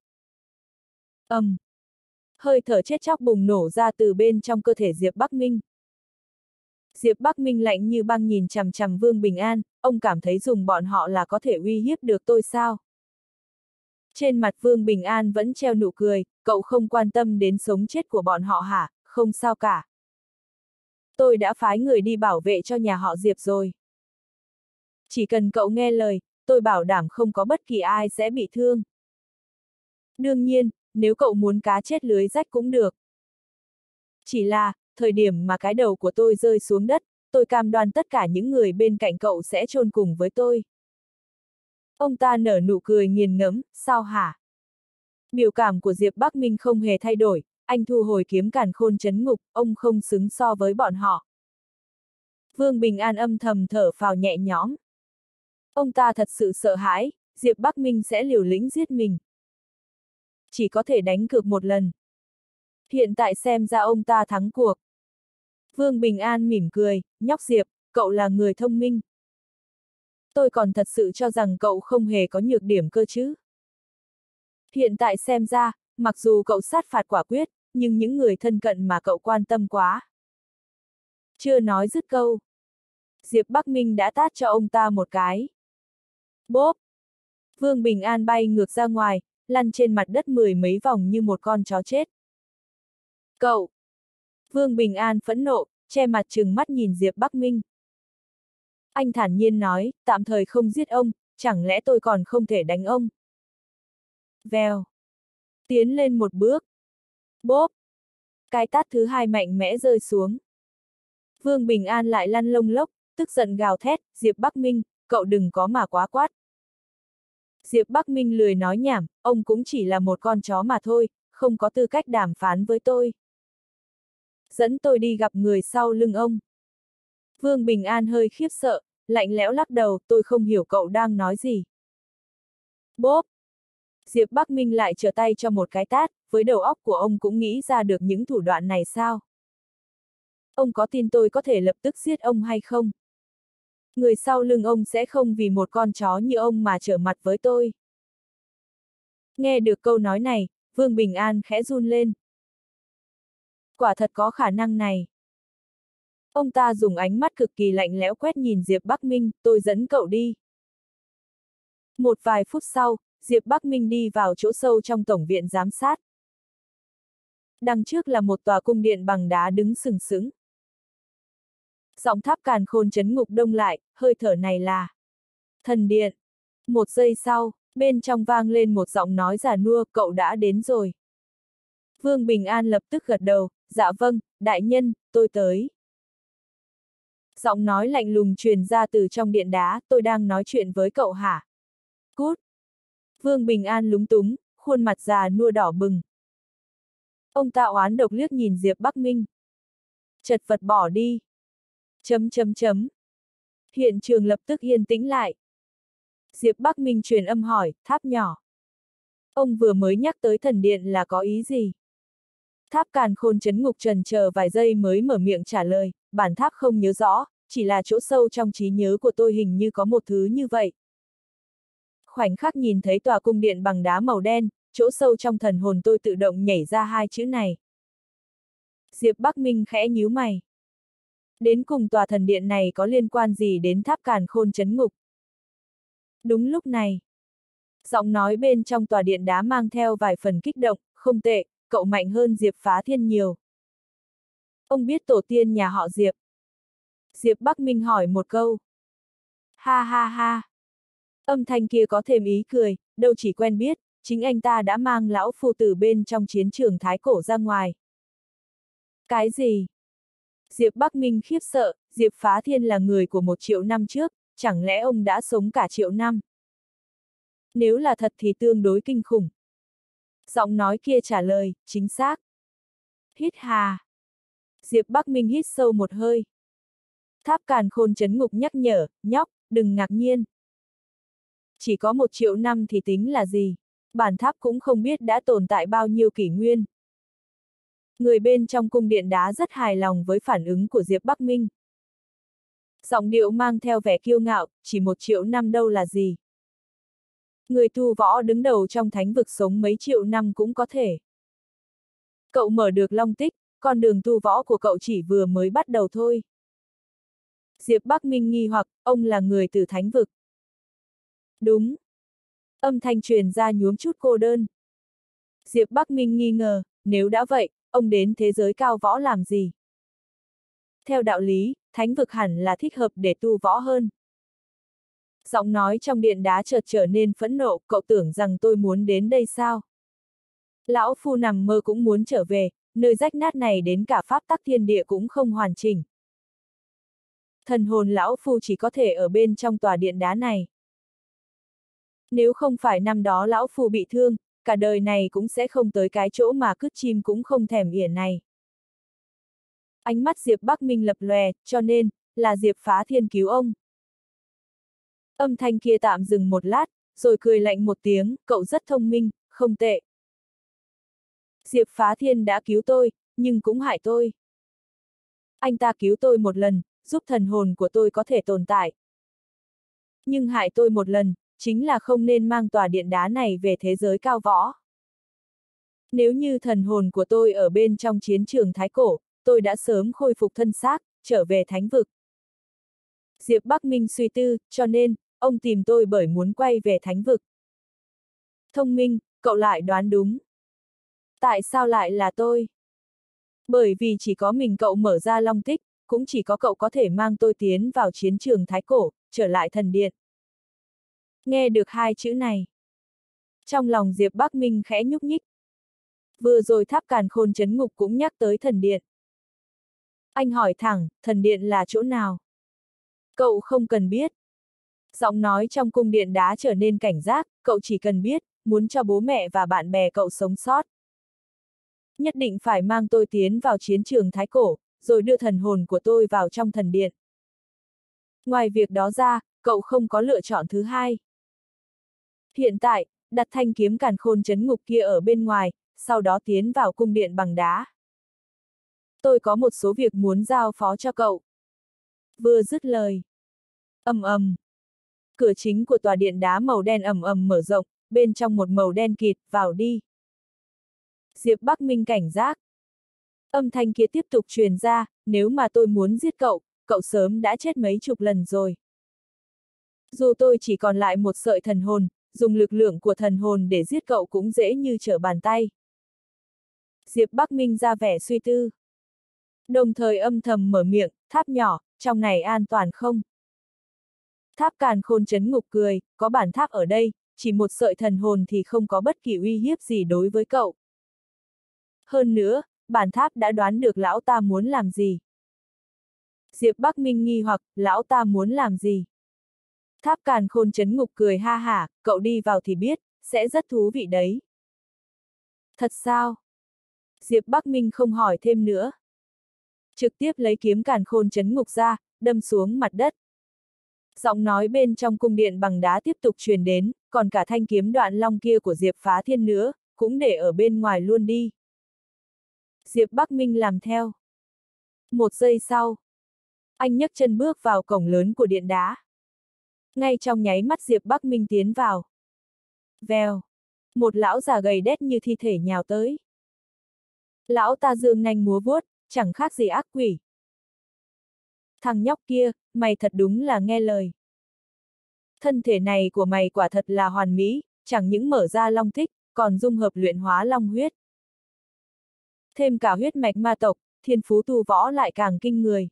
A: Hơi thở chết chóc bùng nổ ra từ bên trong cơ thể Diệp Bắc Minh. Diệp Bắc Minh lạnh như băng nhìn chằm chằm Vương Bình An, ông cảm thấy dùng bọn họ là có thể uy hiếp được tôi sao? Trên mặt Vương Bình An vẫn treo nụ cười, cậu không quan tâm đến sống chết của bọn họ hả? Không sao cả. Tôi đã phái người đi bảo vệ cho nhà họ Diệp rồi. Chỉ cần cậu nghe lời, tôi bảo đảm không có bất kỳ ai sẽ bị thương. Đương nhiên, nếu cậu muốn cá chết lưới rách cũng được. Chỉ là, thời điểm mà cái đầu của tôi rơi xuống đất, tôi cam đoan tất cả những người bên cạnh cậu sẽ chôn cùng với tôi. Ông ta nở nụ cười nghiền ngẫm, sao hả? Biểu cảm của Diệp Bắc Minh không hề thay đổi, anh thu hồi kiếm càn khôn trấn ngục, ông không xứng so với bọn họ. Vương Bình An âm thầm thở phào nhẹ nhõm. Ông ta thật sự sợ hãi, Diệp Bắc Minh sẽ liều lĩnh giết mình. Chỉ có thể đánh cược một lần. Hiện tại xem ra ông ta thắng cuộc. Vương Bình An mỉm cười, nhóc Diệp, cậu là người thông minh. Tôi còn thật sự cho rằng cậu không hề có nhược điểm cơ chứ. Hiện tại xem ra, mặc dù cậu sát phạt quả quyết, nhưng những người thân cận mà cậu quan tâm quá. Chưa nói dứt câu. Diệp Bắc Minh đã tát cho ông ta một cái. Bốp! Vương Bình An bay ngược ra ngoài, lăn trên mặt đất mười mấy vòng như một con chó chết. Cậu! Vương Bình An phẫn nộ, che mặt trừng mắt nhìn Diệp Bắc Minh. Anh thản nhiên nói, tạm thời không giết ông, chẳng lẽ tôi còn không thể đánh ông? Vèo! Tiến lên một bước. Bốp! Cái tát thứ hai mạnh mẽ rơi xuống. Vương Bình An lại lăn lông lốc, tức giận gào thét, Diệp Bắc Minh, cậu đừng có mà quá quát. Diệp Bắc Minh lười nói nhảm, ông cũng chỉ là một con chó mà thôi, không có tư cách đàm phán với tôi. Dẫn tôi đi gặp người sau lưng ông. Vương Bình An hơi khiếp sợ, lạnh lẽo lắc đầu, tôi không hiểu cậu đang nói gì. Bốp! Diệp Bắc Minh lại trở tay cho một cái tát, với đầu óc của ông cũng nghĩ ra được những thủ đoạn này sao? Ông có tin tôi có thể lập tức giết ông hay không? Người sau lưng ông sẽ không vì một con chó như ông mà trở mặt với tôi. Nghe được câu nói này, Vương Bình An khẽ run lên. Quả thật có khả năng này. Ông ta dùng ánh mắt cực kỳ lạnh lẽo quét nhìn Diệp Bắc Minh, tôi dẫn cậu đi. Một vài phút sau, Diệp Bắc Minh đi vào chỗ sâu trong tổng viện giám sát. Đằng trước là một tòa cung điện bằng đá đứng sừng sững. Giọng tháp càn khôn trấn ngục đông lại, hơi thở này là thần điện. Một giây sau, bên trong vang lên một giọng nói già nua, cậu đã đến rồi. Vương Bình An lập tức gật đầu, dạ vâng, đại nhân, tôi tới. Giọng nói lạnh lùng truyền ra từ trong điện đá, tôi đang nói chuyện với cậu hả? Cút! Vương Bình An lúng túng, khuôn mặt già nua đỏ bừng. Ông ta oán độc liếc nhìn Diệp Bắc Minh. Chật vật bỏ đi. Chấm chấm chấm. Hiện trường lập tức yên tĩnh lại. Diệp Bắc Minh truyền âm hỏi, tháp nhỏ. Ông vừa mới nhắc tới thần điện là có ý gì? Tháp càn khôn trấn ngục trần chờ vài giây mới mở miệng trả lời, bản tháp không nhớ rõ, chỉ là chỗ sâu trong trí nhớ của tôi hình như có một thứ như vậy. Khoảnh khắc nhìn thấy tòa cung điện bằng đá màu đen, chỗ sâu trong thần hồn tôi tự động nhảy ra hai chữ này. Diệp Bắc Minh khẽ nhíu mày. Đến cùng tòa thần điện này có liên quan gì đến tháp càn khôn trấn ngục? Đúng lúc này, giọng nói bên trong tòa điện đá mang theo vài phần kích động, không tệ, cậu mạnh hơn Diệp Phá Thiên nhiều. Ông biết tổ tiên nhà họ Diệp? Diệp Bắc Minh hỏi một câu. Ha ha ha. Âm thanh kia có thêm ý cười, đâu chỉ quen biết, chính anh ta đã mang lão phu từ bên trong chiến trường Thái Cổ ra ngoài. Cái gì? Diệp Bắc Minh khiếp sợ, Diệp Phá Thiên là người của 1 triệu năm trước, chẳng lẽ ông đã sống cả triệu năm? Nếu là thật thì tương đối kinh khủng. Giọng nói kia trả lời, chính xác. Hít hà. Diệp Bắc Minh hít sâu một hơi. Tháp Càn Khôn Chấn Ngục nhắc nhở, nhóc, đừng ngạc nhiên. Chỉ có 1 triệu năm thì tính là gì? Bản tháp cũng không biết đã tồn tại bao nhiêu kỷ nguyên. Người bên trong cung điện đá rất hài lòng với phản ứng của Diệp Bắc Minh. Giọng điệu mang theo vẻ kiêu ngạo, chỉ 1 triệu năm đâu là gì. Người tu võ đứng đầu trong thánh vực sống mấy triệu năm cũng có thể. Cậu mở được long tích, con đường tu võ của cậu chỉ vừa mới bắt đầu thôi. Diệp Bắc Minh nghi hoặc, ông là người từ thánh vực. Đúng. Âm thanh truyền ra nhuốm chút cô đơn. Diệp Bắc Minh nghi ngờ, nếu đã vậy, ông đến thế giới cao võ làm gì? Theo đạo lý, thánh vực hẳn là thích hợp để tu võ hơn. Giọng nói trong điện đá chợt trở nên phẫn nộ, cậu tưởng rằng tôi muốn đến đây sao? Lão Phu nằm mơ cũng muốn trở về, nơi rách nát này đến cả pháp tắc thiên địa cũng không hoàn chỉnh. Thần hồn Lão Phu chỉ có thể ở bên trong tòa điện đá này. Nếu không phải năm đó Lão Phu bị thương, cả đời này cũng sẽ không tới cái chỗ mà cứt chim cũng không thèm ỉa này. Ánh mắt Diệp Bắc Minh lập lòe, cho nên, là Diệp Phá Thiên cứu ông. Âm thanh kia tạm dừng một lát, rồi cười lạnh một tiếng, cậu rất thông minh, không tệ. Diệp Phá Thiên đã cứu tôi, nhưng cũng hại tôi. Anh ta cứu tôi một lần, giúp thần hồn của tôi có thể tồn tại. Nhưng hại tôi một lần, chính là không nên mang tòa điện đá này về thế giới cao võ. Nếu như thần hồn của tôi ở bên trong chiến trường Thái Cổ, tôi đã sớm khôi phục thân xác, trở về thánh vực. Diệp Bắc Minh suy tư, cho nên, ông tìm tôi bởi muốn quay về thánh vực. Thông minh, cậu lại đoán đúng. Tại sao lại là tôi? Bởi vì chỉ có mình cậu mở ra long tích, cũng chỉ có cậu có thể mang tôi tiến vào chiến trường Thái Cổ, trở lại thần điện. Nghe được 2 chữ này. Trong lòng Diệp Bắc Minh khẽ nhúc nhích. Vừa rồi Tháp Càn Khôn Chấn Ngục cũng nhắc tới thần điện. Anh hỏi thẳng, thần điện là chỗ nào? Cậu không cần biết. Giọng nói trong cung điện đá trở nên cảnh giác, cậu chỉ cần biết, muốn cho bố mẹ và bạn bè cậu sống sót. Nhất định phải mang tôi tiến vào chiến trường Thái Cổ, rồi đưa thần hồn của tôi vào trong thần điện. Ngoài việc đó ra, cậu không có lựa chọn thứ hai. Hiện tại, đặt thanh kiếm Càn Khôn Chấn Ngục kia ở bên ngoài, sau đó tiến vào cung điện bằng đá. Tôi có một số việc muốn giao phó cho cậu. Vừa dứt lời. Ầm ầm. Cửa chính của tòa điện đá màu đen ầm ầm mở rộng, bên trong một màu đen kịt, vào đi. Diệp Bắc Minh cảnh giác. Âm thanh kia tiếp tục truyền ra, nếu mà tôi muốn giết cậu, cậu sớm đã chết mấy chục lần rồi. Dù tôi chỉ còn lại một sợi thần hồn, dùng lực lượng của thần hồn để giết cậu cũng dễ như trở bàn tay. Diệp Bắc Minh ra vẻ suy tư. Đồng thời âm thầm mở miệng, tháp nhỏ, trong này an toàn không? Tháp Càn Khôn Chấn Ngục cười, có bản tháp ở đây, chỉ một sợi thần hồn thì không có bất kỳ uy hiếp gì đối với cậu. Hơn nữa, bản tháp đã đoán được lão ta muốn làm gì. Diệp Bắc Minh nghi hoặc, lão ta muốn làm gì? Tháp Càn Khôn Chấn Ngục cười ha hả, cậu đi vào thì biết, sẽ rất thú vị đấy. Thật sao? Diệp Bắc Minh không hỏi thêm nữa. Trực tiếp lấy kiếm Càn Khôn Chấn Ngục ra, đâm xuống mặt đất. Giọng nói bên trong cung điện bằng đá tiếp tục truyền đến, còn cả thanh kiếm Đoạn Long kia của Diệp Phá Thiên nữa, cũng để ở bên ngoài luôn đi. Diệp Bắc Minh làm theo. 1 giây sau, anh nhấc chân bước vào cổng lớn của điện đá. Ngay trong nháy mắt Diệp Bắc Minh tiến vào. Vèo, một lão già gầy đét như thi thể nhào tới. Lão ta giương nanh múa vuốt, chẳng khác gì ác quỷ. Thằng nhóc kia, mày thật đúng là nghe lời. Thân thể này của mày quả thật là hoàn mỹ, chẳng những mở ra long thích, còn dung hợp luyện hóa long huyết. Thêm cả huyết mạch ma tộc, thiên phú tu võ lại càng kinh người.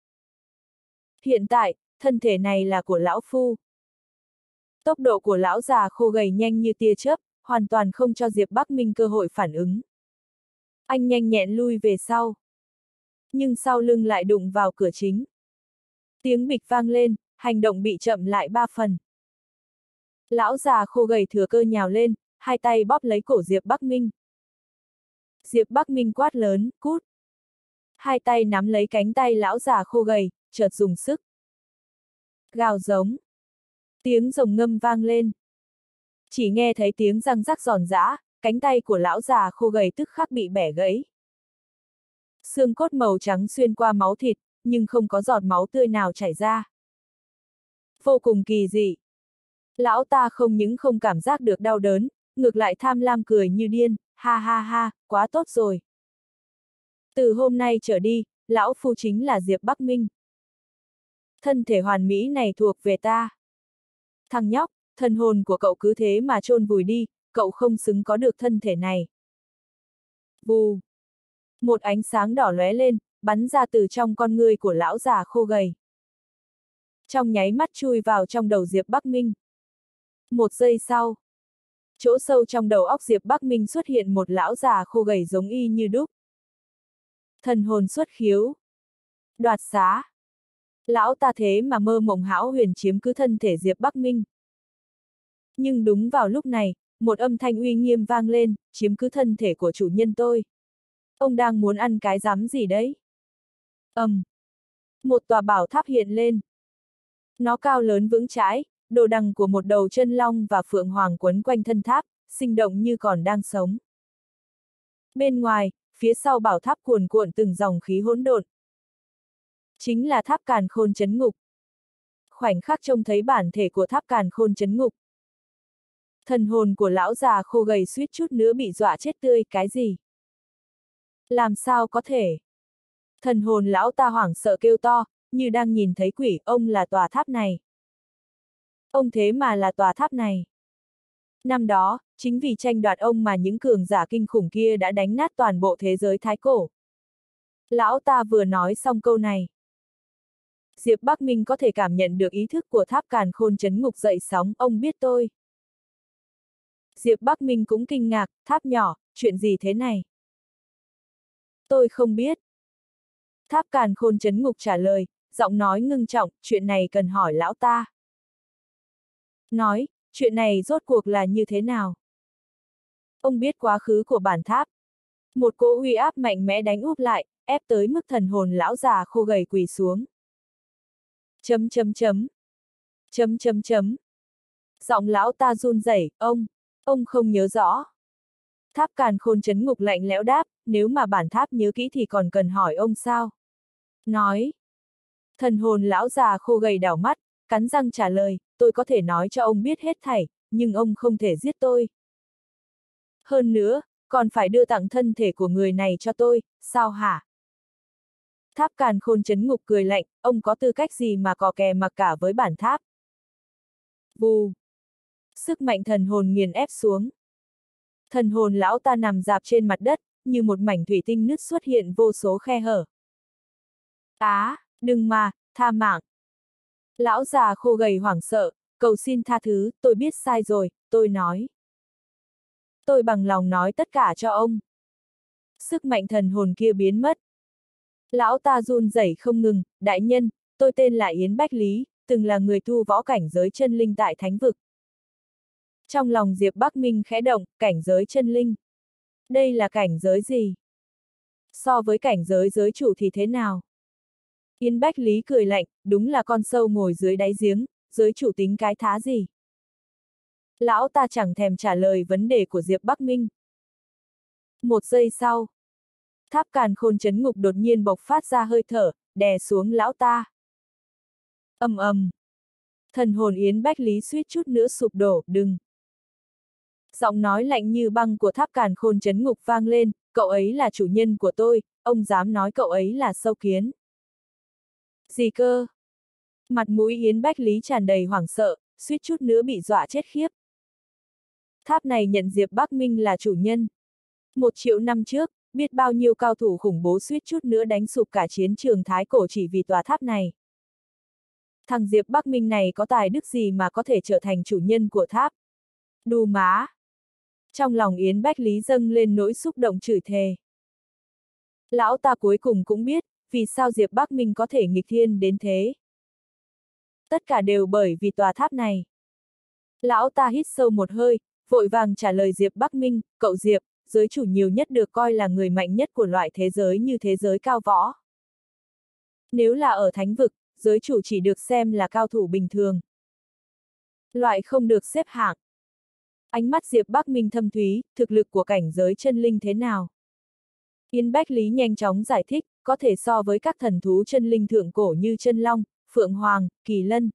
A: Hiện tại, thân thể này là của lão phu. Tốc độ của lão già khô gầy nhanh như tia chớp, hoàn toàn không cho Diệp Bắc Minh cơ hội phản ứng. Anh nhanh nhẹn lui về sau. Nhưng sau lưng lại đụng vào cửa chính. Tiếng bịch vang lên, hành động bị chậm lại 3 phần. Lão già khô gầy thừa cơ nhào lên, hai tay bóp lấy cổ Diệp Bắc Minh. Diệp Bắc Minh quát lớn, cút. Hai tay nắm lấy cánh tay lão già khô gầy, chợt dùng sức. Gào giống. Tiếng rồng ngâm vang lên. Chỉ nghe thấy tiếng răng rắc giòn giã, cánh tay của lão già khô gầy tức khắc bị bẻ gãy. Xương cốt màu trắng xuyên qua máu thịt, nhưng không có giọt máu tươi nào chảy ra. Vô cùng kỳ dị. Lão ta không những không cảm giác được đau đớn, ngược lại tham lam cười như điên, ha ha ha, quá tốt rồi. Từ hôm nay trở đi, lão phu chính là Diệp Bắc Minh. Thân thể hoàn mỹ này thuộc về ta. Thằng nhóc, thần hồn của cậu cứ thế mà chôn vùi đi, cậu không xứng có được thân thể này. Vù. Một ánh sáng đỏ lóe lên, bắn ra từ trong con ngươi của lão già khô gầy. Trong nháy mắt chui vào trong đầu Diệp Bắc Minh. Một giây sau, chỗ sâu trong đầu óc Diệp Bắc Minh xuất hiện một lão già khô gầy giống y như đúc. Thần hồn xuất khiếu. Đoạt xá. Lão ta thế mà mơ mộng hão huyền chiếm cứ thân thể Diệp Bắc Minh. Nhưng đúng vào lúc này, một âm thanh uy nghiêm vang lên, chiếm cứ thân thể của chủ nhân tôi. Ông đang muốn ăn cái rắm gì đấy? Một tòa bảo tháp hiện lên. Nó cao lớn vững chãi, đồ đằng của một đầu chân long và phượng hoàng quấn quanh thân tháp, sinh động như còn đang sống. Bên ngoài, phía sau bảo tháp cuồn cuộn từng dòng khí hỗn độn. Chính là tháp Càn Khôn Chấn Ngục. Khoảnh khắc trông thấy bản thể của tháp Càn Khôn Chấn Ngục. Thần hồn của lão già khô gầy suýt chút nữa bị dọa chết tươi, cái gì? Làm sao có thể? Thần hồn lão ta hoảng sợ kêu to, như đang nhìn thấy quỷ, ông là tòa tháp này. Ông thế mà là tòa tháp này. Năm đó, chính vì tranh đoạt ông mà những cường giả kinh khủng kia đã đánh nát toàn bộ thế giới thái cổ. Lão ta vừa nói xong câu này. Diệp Bắc Minh có thể cảm nhận được ý thức của tháp Càn Khôn Chấn Ngục dậy sóng, ông biết tôi. Diệp Bắc Minh cũng kinh ngạc, tháp nhỏ, chuyện gì thế này? Tôi không biết. Tháp Càn Khôn Chấn Ngục trả lời, giọng nói ngưng trọng, chuyện này cần hỏi lão ta. Nói, chuyện này rốt cuộc là như thế nào? Ông biết quá khứ của bản tháp. Một cỗ uy áp mạnh mẽ đánh úp lại, ép tới mức thần hồn lão già khô gầy quỳ xuống. Chấm chấm chấm. Chấm chấm chấm. Giọng lão ta run rẩy, ông không nhớ rõ. Tháp Càn Khôn Chấn Ngục lạnh lẽo đáp, nếu mà bản tháp nhớ kỹ thì còn cần hỏi ông sao? Nói. Thần hồn lão già khô gầy đảo mắt, cắn răng trả lời, tôi có thể nói cho ông biết hết thảy, nhưng ông không thể giết tôi. Hơn nữa, còn phải đưa tặng thân thể của người này cho tôi, sao hả? Tháp Càn Khôn Chấn Ngục cười lạnh, ông có tư cách gì mà cò kè mặc cả với bản tháp? Vù. Sức mạnh thần hồn nghiền ép xuống. Thần hồn lão ta nằm rạp trên mặt đất, như một mảnh thủy tinh nứt xuất hiện vô số khe hở. Đừng mà, tha mạng. Lão già khô gầy hoảng sợ, cầu xin tha thứ, tôi biết sai rồi, tôi nói. Tôi bằng lòng nói tất cả cho ông. Sức mạnh thần hồn kia biến mất. Lão ta run rẩy không ngừng, đại nhân, tôi tên là Yến Bách Lý, từng là người tu võ cảnh giới chân linh tại thánh vực. Trong lòng Diệp Bắc Minh khẽ động, cảnh giới chân linh. Đây là cảnh giới gì? So với cảnh giới giới chủ thì thế nào? Yến Bách Lý cười lạnh, đúng là con sâu ngồi dưới đáy giếng, giới chủ tính cái thá gì? Lão ta chẳng thèm trả lời vấn đề của Diệp Bắc Minh. Một giây sau, tháp Càn Khôn Chấn Ngục đột nhiên bộc phát ra hơi thở, đè xuống lão ta. Ầm. Thần hồn Yến Bách Lý suýt chút nữa sụp đổ, đừng. Giọng nói lạnh như băng của tháp Càn Khôn Chấn Ngục vang lên, cậu ấy là chủ nhân của tôi, ông dám nói cậu ấy là sâu kiến. Gì cơ? Mặt mũi Yến Bách Lý tràn đầy hoảng sợ, suýt chút nữa bị dọa chết khiếp. Tháp này nhận Diệp Bắc Minh là chủ nhân. 1 triệu năm trước, biết bao nhiêu cao thủ khủng bố suýt chút nữa đánh sụp cả chiến trường Thái Cổ chỉ vì tòa tháp này. Thằng Diệp Bắc Minh này có tài đức gì mà có thể trở thành chủ nhân của tháp? Đù má! Trong lòng Yến Bách Lý dâng lên nỗi xúc động chửi thề. Lão ta cuối cùng cũng biết, vì sao Diệp Bắc Minh có thể nghịch thiên đến thế. Tất cả đều bởi vì tòa tháp này. Lão ta hít sâu một hơi, vội vàng trả lời Diệp Bắc Minh, cậu Diệp, giới chủ nhiều nhất được coi là người mạnh nhất của loại thế giới như thế giới cao võ. Nếu là ở thánh vực, giới chủ chỉ được xem là cao thủ bình thường. Loại không được xếp hạng. Ánh mắt Diệp Bắc Minh thâm thúy, thực lực của cảnh giới chân linh thế nào? Yên Bách Lý nhanh chóng giải thích, có thể so với các thần thú chân linh thượng cổ như chân long, phượng hoàng, kỳ lân.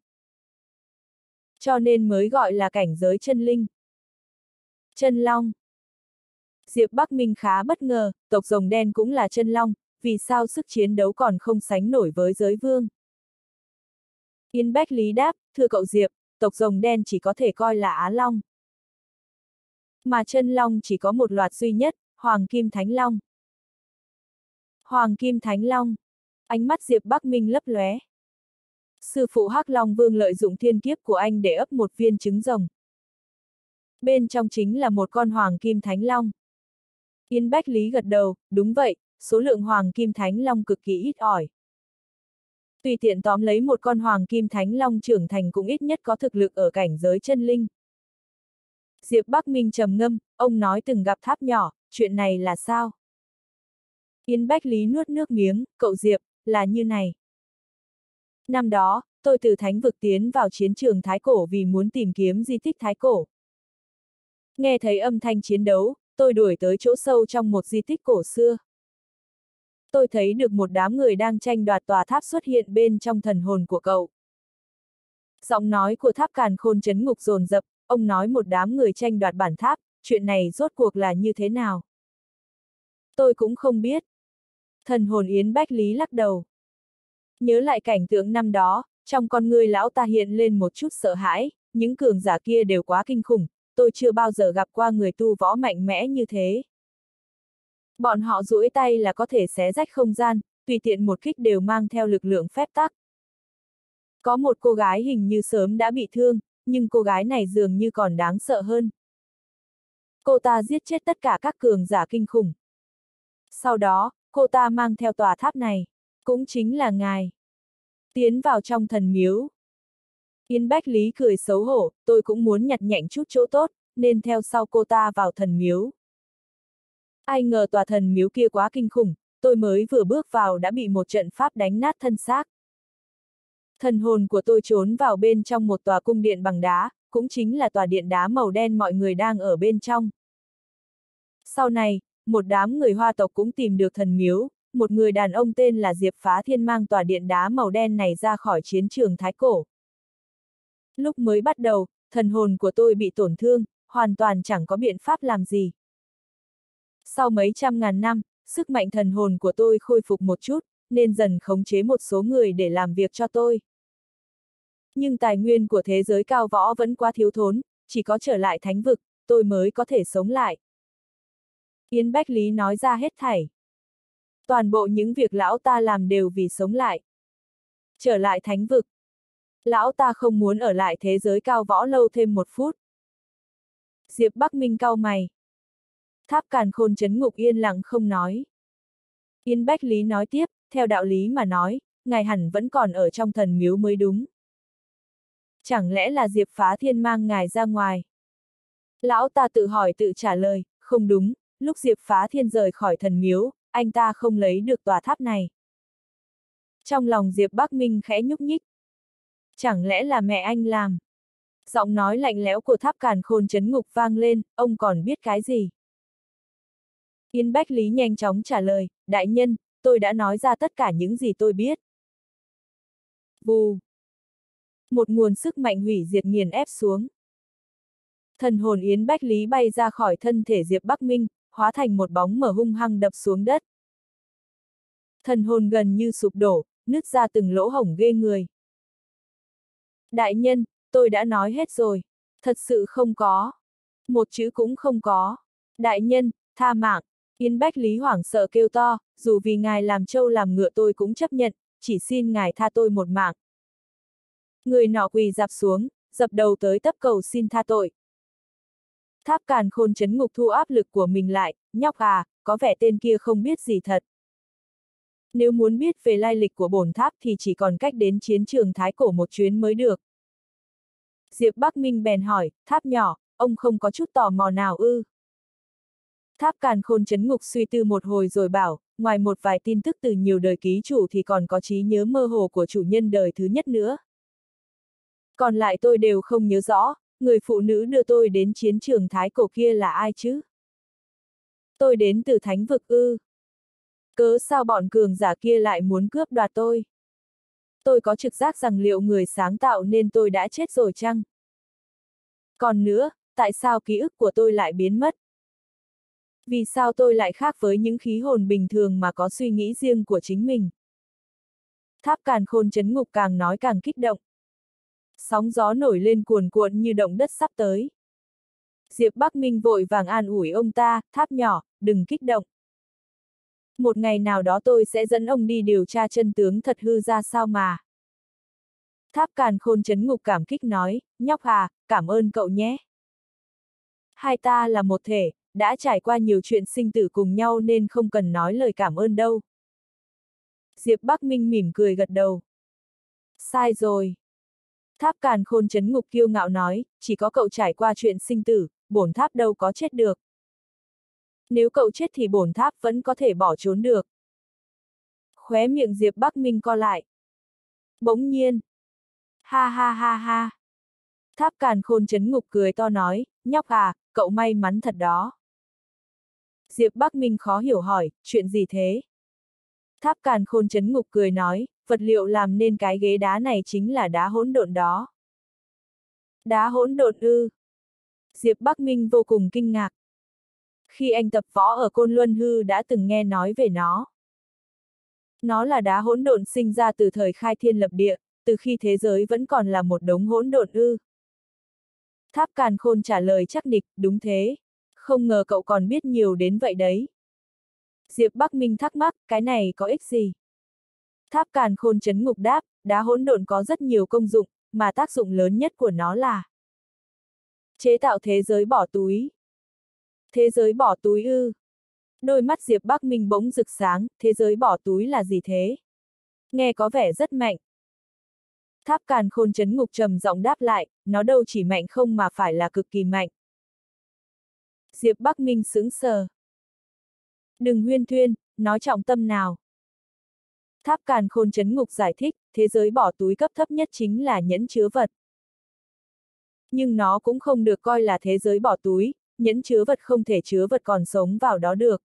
A: Cho nên mới gọi là cảnh giới chân linh. Chân long. Diệp Bắc Minh khá bất ngờ, tộc rồng đen cũng là chân long, vì sao sức chiến đấu còn không sánh nổi với giới vương? Yên Bách Lý đáp, thưa cậu Diệp, tộc rồng đen chỉ có thể coi là Á Long. Mà chân long chỉ có một loạt duy nhất, Hoàng Kim Thánh Long. Hoàng Kim Thánh Long. Ánh mắt Diệp Bắc Minh lấp lóe. Sư phụ Hắc Long Vương lợi dụng thiên kiếp của anh để ấp một viên trứng rồng. Bên trong chính là một con Hoàng Kim Thánh Long. Yên Bách Lý gật đầu, đúng vậy, số lượng Hoàng Kim Thánh Long cực kỳ ít ỏi. Tùy tiện tóm lấy một con Hoàng Kim Thánh Long trưởng thành cũng ít nhất có thực lực ở cảnh giới chân linh. Diệp Bắc Minh trầm ngâm, ông nói từng gặp tháp nhỏ, chuyện này là sao? Yên Bách Lý nuốt nước miếng, cậu Diệp, là như này. Năm đó, tôi từ thánh vực tiến vào chiến trường Thái Cổ vì muốn tìm kiếm di tích Thái Cổ. Nghe thấy âm thanh chiến đấu, tôi đuổi tới chỗ sâu trong một di tích cổ xưa. Tôi thấy được một đám người đang tranh đoạt tòa tháp xuất hiện bên trong thần hồn của cậu. Giọng nói của Tháp Càn Khôn chấn ngục dồn dập, ông nói một đám người tranh đoạt bản tháp, chuyện này rốt cuộc là như thế nào? Tôi cũng không biết. Thần hồn Yến Bách Lý lắc đầu. Nhớ lại cảnh tượng năm đó, trong con người lão ta hiện lên một chút sợ hãi, những cường giả kia đều quá kinh khủng, tôi chưa bao giờ gặp qua người tu võ mạnh mẽ như thế. Bọn họ duỗi tay là có thể xé rách không gian, tùy tiện một kích đều mang theo lực lượng phép tắc. Có một cô gái hình như sớm đã bị thương, nhưng cô gái này dường như còn đáng sợ hơn. Cô ta giết chết tất cả các cường giả kinh khủng. Sau đó, cô ta mang theo tòa tháp này, cũng chính là ngài. Tiến vào trong thần miếu. Yên Bách Lý cười xấu hổ, tôi cũng muốn nhặt nhạnh chút chỗ tốt, nên theo sau cô ta vào thần miếu. Ai ngờ tòa thần miếu kia quá kinh khủng, tôi mới vừa bước vào đã bị một trận pháp đánh nát thân xác. Thần hồn của tôi trốn vào bên trong một tòa cung điện bằng đá, cũng chính là tòa điện đá màu đen mọi người đang ở bên trong. Sau này, một đám người Hoa tộc cũng tìm được thần miếu, một người đàn ông tên là Diệp Phá Thiên mang tòa điện đá màu đen này ra khỏi chiến trường Thái Cổ. Lúc mới bắt đầu, thần hồn của tôi bị tổn thương, hoàn toàn chẳng có biện pháp làm gì. Sau mấy trăm ngàn năm, sức mạnh thần hồn của tôi khôi phục một chút, nên dần khống chế một số người để làm việc cho tôi. Nhưng tài nguyên của thế giới cao võ vẫn quá thiếu thốn, chỉ có trở lại thánh vực, tôi mới có thể sống lại. Yến Bách Lý nói ra hết thảy. Toàn bộ những việc lão ta làm đều vì sống lại. Trở lại thánh vực. Lão ta không muốn ở lại thế giới cao võ lâu thêm một phút. Diệp Bắc Minh cau mày. Tháp Càn Khôn chấn ngục yên lặng không nói. Yến Bách Lý nói tiếp, theo đạo lý mà nói, ngài hẳn vẫn còn ở trong thần miếu mới đúng. Chẳng lẽ là Diệp Phá Thiên mang ngài ra ngoài? Lão ta tự hỏi tự trả lời, không đúng, lúc Diệp Phá Thiên rời khỏi thần miếu, anh ta không lấy được tòa tháp này. Trong lòng Diệp Bắc Minh khẽ nhúc nhích. Chẳng lẽ là mẹ anh làm? Giọng nói lạnh lẽo của Tháp Càn Khôn chấn ngục vang lên, ông còn biết cái gì? Yến Bách Lý nhanh chóng trả lời, đại nhân, tôi đã nói ra tất cả những gì tôi biết. Vù. Một nguồn sức mạnh hủy diệt nghiền ép xuống. Thần hồn Yến Bách Lý bay ra khỏi thân thể Diệp Bắc Minh, hóa thành một bóng mờ hung hăng đập xuống đất. Thần hồn gần như sụp đổ, nứt ra từng lỗ hổng ghê người. Đại nhân, tôi đã nói hết rồi. Thật sự không có. Một chữ cũng không có. Đại nhân, tha mạng. Yến Bách Lý hoảng sợ kêu to, dù vì ngài làm trâu làm ngựa tôi cũng chấp nhận, chỉ xin ngài tha tôi một mạng. Người nọ quỳ dạp xuống, dập đầu tới tấp cầu xin tha tội. Tháp Càn Khôn chấn ngục thu áp lực của mình lại, nhóc à, có vẻ tên kia không biết gì thật. Nếu muốn biết về lai lịch của bổn tháp thì chỉ còn cách đến chiến trường Thái Cổ một chuyến mới được. Diệp Bắc Minh bèn hỏi, tháp nhỏ, ông không có chút tò mò nào ư? Tháp Càn Khôn Chấn Ngục suy tư một hồi rồi bảo, ngoài một vài tin tức từ nhiều đời ký chủ thì còn có trí nhớ mơ hồ của chủ nhân đời thứ nhất nữa. Còn lại tôi đều không nhớ rõ, người phụ nữ đưa tôi đến chiến trường Thái Cổ kia là ai chứ? Tôi đến từ Thánh Vực ư? Cớ sao bọn cường giả kia lại muốn cướp đoạt tôi? Tôi có trực giác rằng liệu người sáng tạo nên tôi đã chết rồi chăng? Còn nữa, tại sao ký ức của tôi lại biến mất? Vì sao tôi lại khác với những khí hồn bình thường mà có suy nghĩ riêng của chính mình? Tháp Càn Khôn Chấn Ngục càng nói càng kích động. Sóng gió nổi lên cuồn cuộn như động đất sắp tới. Diệp Bắc Minh vội vàng an ủi ông ta, tháp nhỏ, đừng kích động. Một ngày nào đó tôi sẽ dẫn ông đi điều tra chân tướng thật hư ra sao mà. Tháp Càn Khôn Chấn Ngục cảm kích nói, nhóc à, cảm ơn cậu nhé. Hai ta là một thể, đã trải qua nhiều chuyện sinh tử cùng nhau nên không cần nói lời cảm ơn đâu. Diệp Bắc Minh mỉm cười gật đầu. Sai rồi. Tháp Càn Khôn Chấn Ngục kiêu ngạo nói, chỉ có cậu trải qua chuyện sinh tử, bổn tháp đâu có chết được. Nếu cậu chết thì bổn tháp vẫn có thể bỏ trốn được. Khóe miệng Diệp Bắc Minh co lại. Bỗng nhiên. Ha ha ha ha. Tháp Càn Khôn Chấn Ngục cười to nói, nhóc à, cậu may mắn thật đó. Diệp Bắc Minh khó hiểu hỏi, chuyện gì thế? Tháp Càn Khôn Chấn Ngục cười nói, vật liệu làm nên cái ghế đá này chính là đá hỗn độn đó. Đá hỗn độn ư? Diệp Bắc Minh vô cùng kinh ngạc. Khi anh tập võ ở Côn Luân Hư đã từng nghe nói về nó. Nó là đá hỗn độn sinh ra từ thời khai thiên lập địa, từ khi thế giới vẫn còn là một đống hỗn độn ư. Tháp Càn Khôn trả lời chắc nịch, đúng thế. Không ngờ cậu còn biết nhiều đến vậy đấy. Diệp Bắc Minh thắc mắc, cái này có ích gì? Tháp Càn Khôn Chấn Ngục đáp, đá hỗn độn có rất nhiều công dụng, mà tác dụng lớn nhất của nó là chế tạo thế giới bỏ túi. Thế giới bỏ túi ư? Đôi mắt Diệp Bắc Minh bỗng rực sáng, thế giới bỏ túi là gì thế? Nghe có vẻ rất mạnh. Tháp Càn Khôn Chấn Ngục trầm giọng đáp lại, nó đâu chỉ mạnh không mà phải là cực kỳ mạnh. Diệp Bắc Minh sững sờ. Đừng huyên thuyên, nói trọng tâm nào. Tháp Càn Khôn Chấn Ngục giải thích, thế giới bỏ túi cấp thấp nhất chính là nhẫn chứa vật. Nhưng nó cũng không được coi là thế giới bỏ túi, nhẫn chứa vật không thể chứa vật còn sống vào đó được.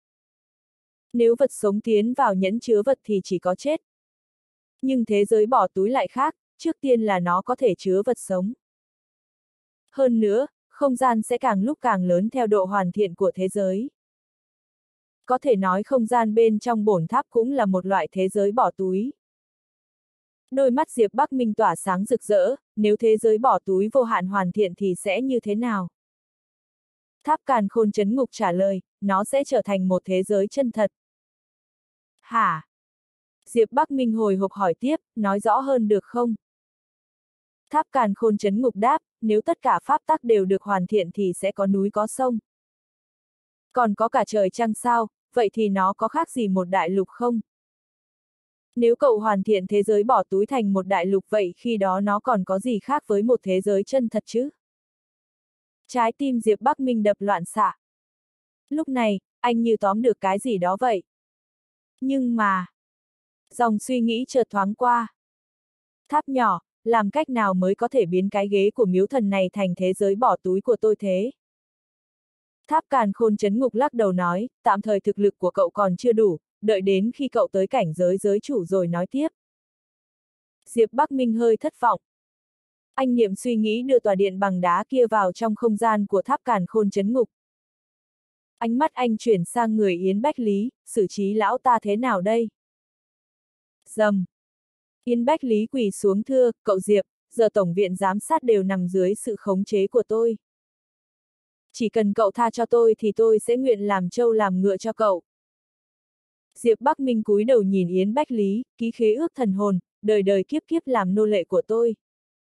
A: Nếu vật sống tiến vào nhẫn chứa vật thì chỉ có chết. Nhưng thế giới bỏ túi lại khác, trước tiên là nó có thể chứa vật sống. Hơn nữa, không gian sẽ càng lúc càng lớn theo độ hoàn thiện của thế giới. Có thể nói không gian bên trong bổn tháp cũng là một loại thế giới bỏ túi. Đôi mắt Diệp Bắc Minh tỏa sáng rực rỡ, nếu thế giới bỏ túi vô hạn hoàn thiện thì sẽ như thế nào? Tháp Càn Khôn Chấn Ngục trả lời, nó sẽ trở thành một thế giới chân thật. Hả? Diệp Bắc Minh hồi hộp hỏi tiếp, nói rõ hơn được không? Tháp Càn Khôn Chấn Ngục đáp, nếu tất cả pháp tắc đều được hoàn thiện thì sẽ có núi có sông. Còn có cả trời trăng sao, vậy thì nó có khác gì một đại lục không? Nếu cậu hoàn thiện thế giới bỏ túi thành một đại lục vậy khi đó nó còn có gì khác với một thế giới chân thật chứ? Trái tim Diệp Bắc Minh đập loạn xạ. Lúc này, anh như tóm được cái gì đó vậy. Nhưng mà... Dòng suy nghĩ chợt thoáng qua. Tháp nhỏ, làm cách nào mới có thể biến cái ghế của miếu thần này thành thế giới bỏ túi của tôi thế? Tháp Càn Khôn Chấn Ngục lắc đầu nói, tạm thời thực lực của cậu còn chưa đủ, đợi đến khi cậu tới cảnh giới giới chủ rồi nói tiếp. Diệp Bắc Minh hơi thất vọng. Anh niệm suy nghĩ đưa tòa điện bằng đá kia vào trong không gian của Tháp Càn Khôn Chấn Ngục. Ánh mắt anh chuyển sang người Yến Bách Lý, xử trí lão ta thế nào đây? Dầm. Yến Bách Lý quỳ xuống thưa, cậu Diệp, giờ tổng viện giám sát đều nằm dưới sự khống chế của tôi. Chỉ cần cậu tha cho tôi thì tôi sẽ nguyện làm trâu làm ngựa cho cậu. Diệp Bắc Minh cúi đầu nhìn Yến Bách Lý, ký khế ước thần hồn, đời đời kiếp kiếp làm nô lệ của tôi.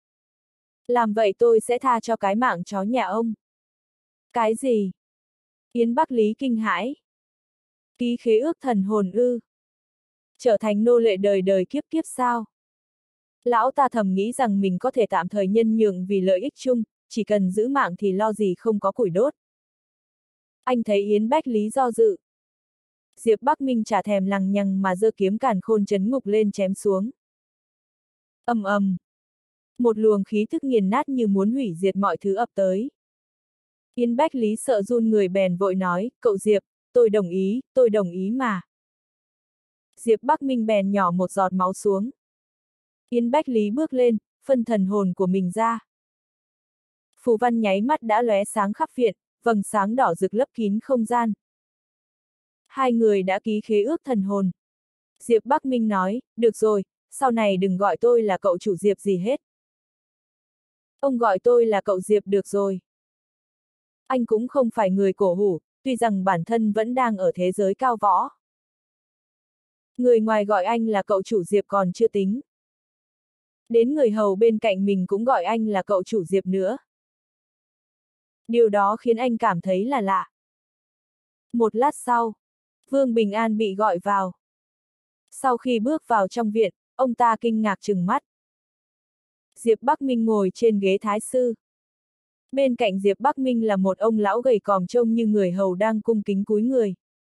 A: Làm vậy tôi sẽ tha cho cái mạng chó nhà ông. Cái gì? Yến Bách Lý kinh hãi. Ký khế ước thần hồn ư? Trở thành nô lệ đời đời kiếp kiếp sao? Lão ta thầm nghĩ rằng mình có thể tạm thời nhân nhượng vì lợi ích chung, chỉ cần giữ mạng thì lo gì không có củi đốt. Anh thấy Yến Bách Lý do dự. Diệp Bắc Minh chả thèm lằng nhằng mà giơ kiếm càn khôn trấn ngục lên chém xuống. Ầm ầm. Một luồng khí thức nghiền nát như muốn hủy diệt mọi thứ ập tới. Yến Bách Lý sợ run người bèn vội nói, cậu Diệp, tôi đồng ý mà. Diệp Bắc Minh bèn nhỏ một giọt máu xuống. Yến Bách Lý bước lên, phân thần hồn của mình ra. Phù văn nháy mắt đã lóe sáng khắp viện, vầng sáng đỏ rực lấp kín không gian. Hai người đã ký khế ước thần hồn. Diệp Bắc Minh nói, được rồi, sau này đừng gọi tôi là cậu chủ Diệp gì hết. Ông gọi tôi là cậu Diệp được rồi. Anh cũng không phải người cổ hủ, tuy rằng bản thân vẫn đang ở thế giới cao võ. Người ngoài gọi anh là cậu chủ Diệp còn chưa tính. Đến người hầu bên cạnh mình cũng gọi anh là cậu chủ Diệp nữa. Điều đó khiến anh cảm thấy là lạ. Một lát sau, Vương Bình An bị gọi vào. Sau khi bước vào trong viện, ông ta kinh ngạc trừng mắt. Diệp Bắc Minh ngồi trên ghế thái sư. Bên cạnh Diệp Bắc Minh là một ông lão gầy còm trông như người hầu đang cung kính cúi người.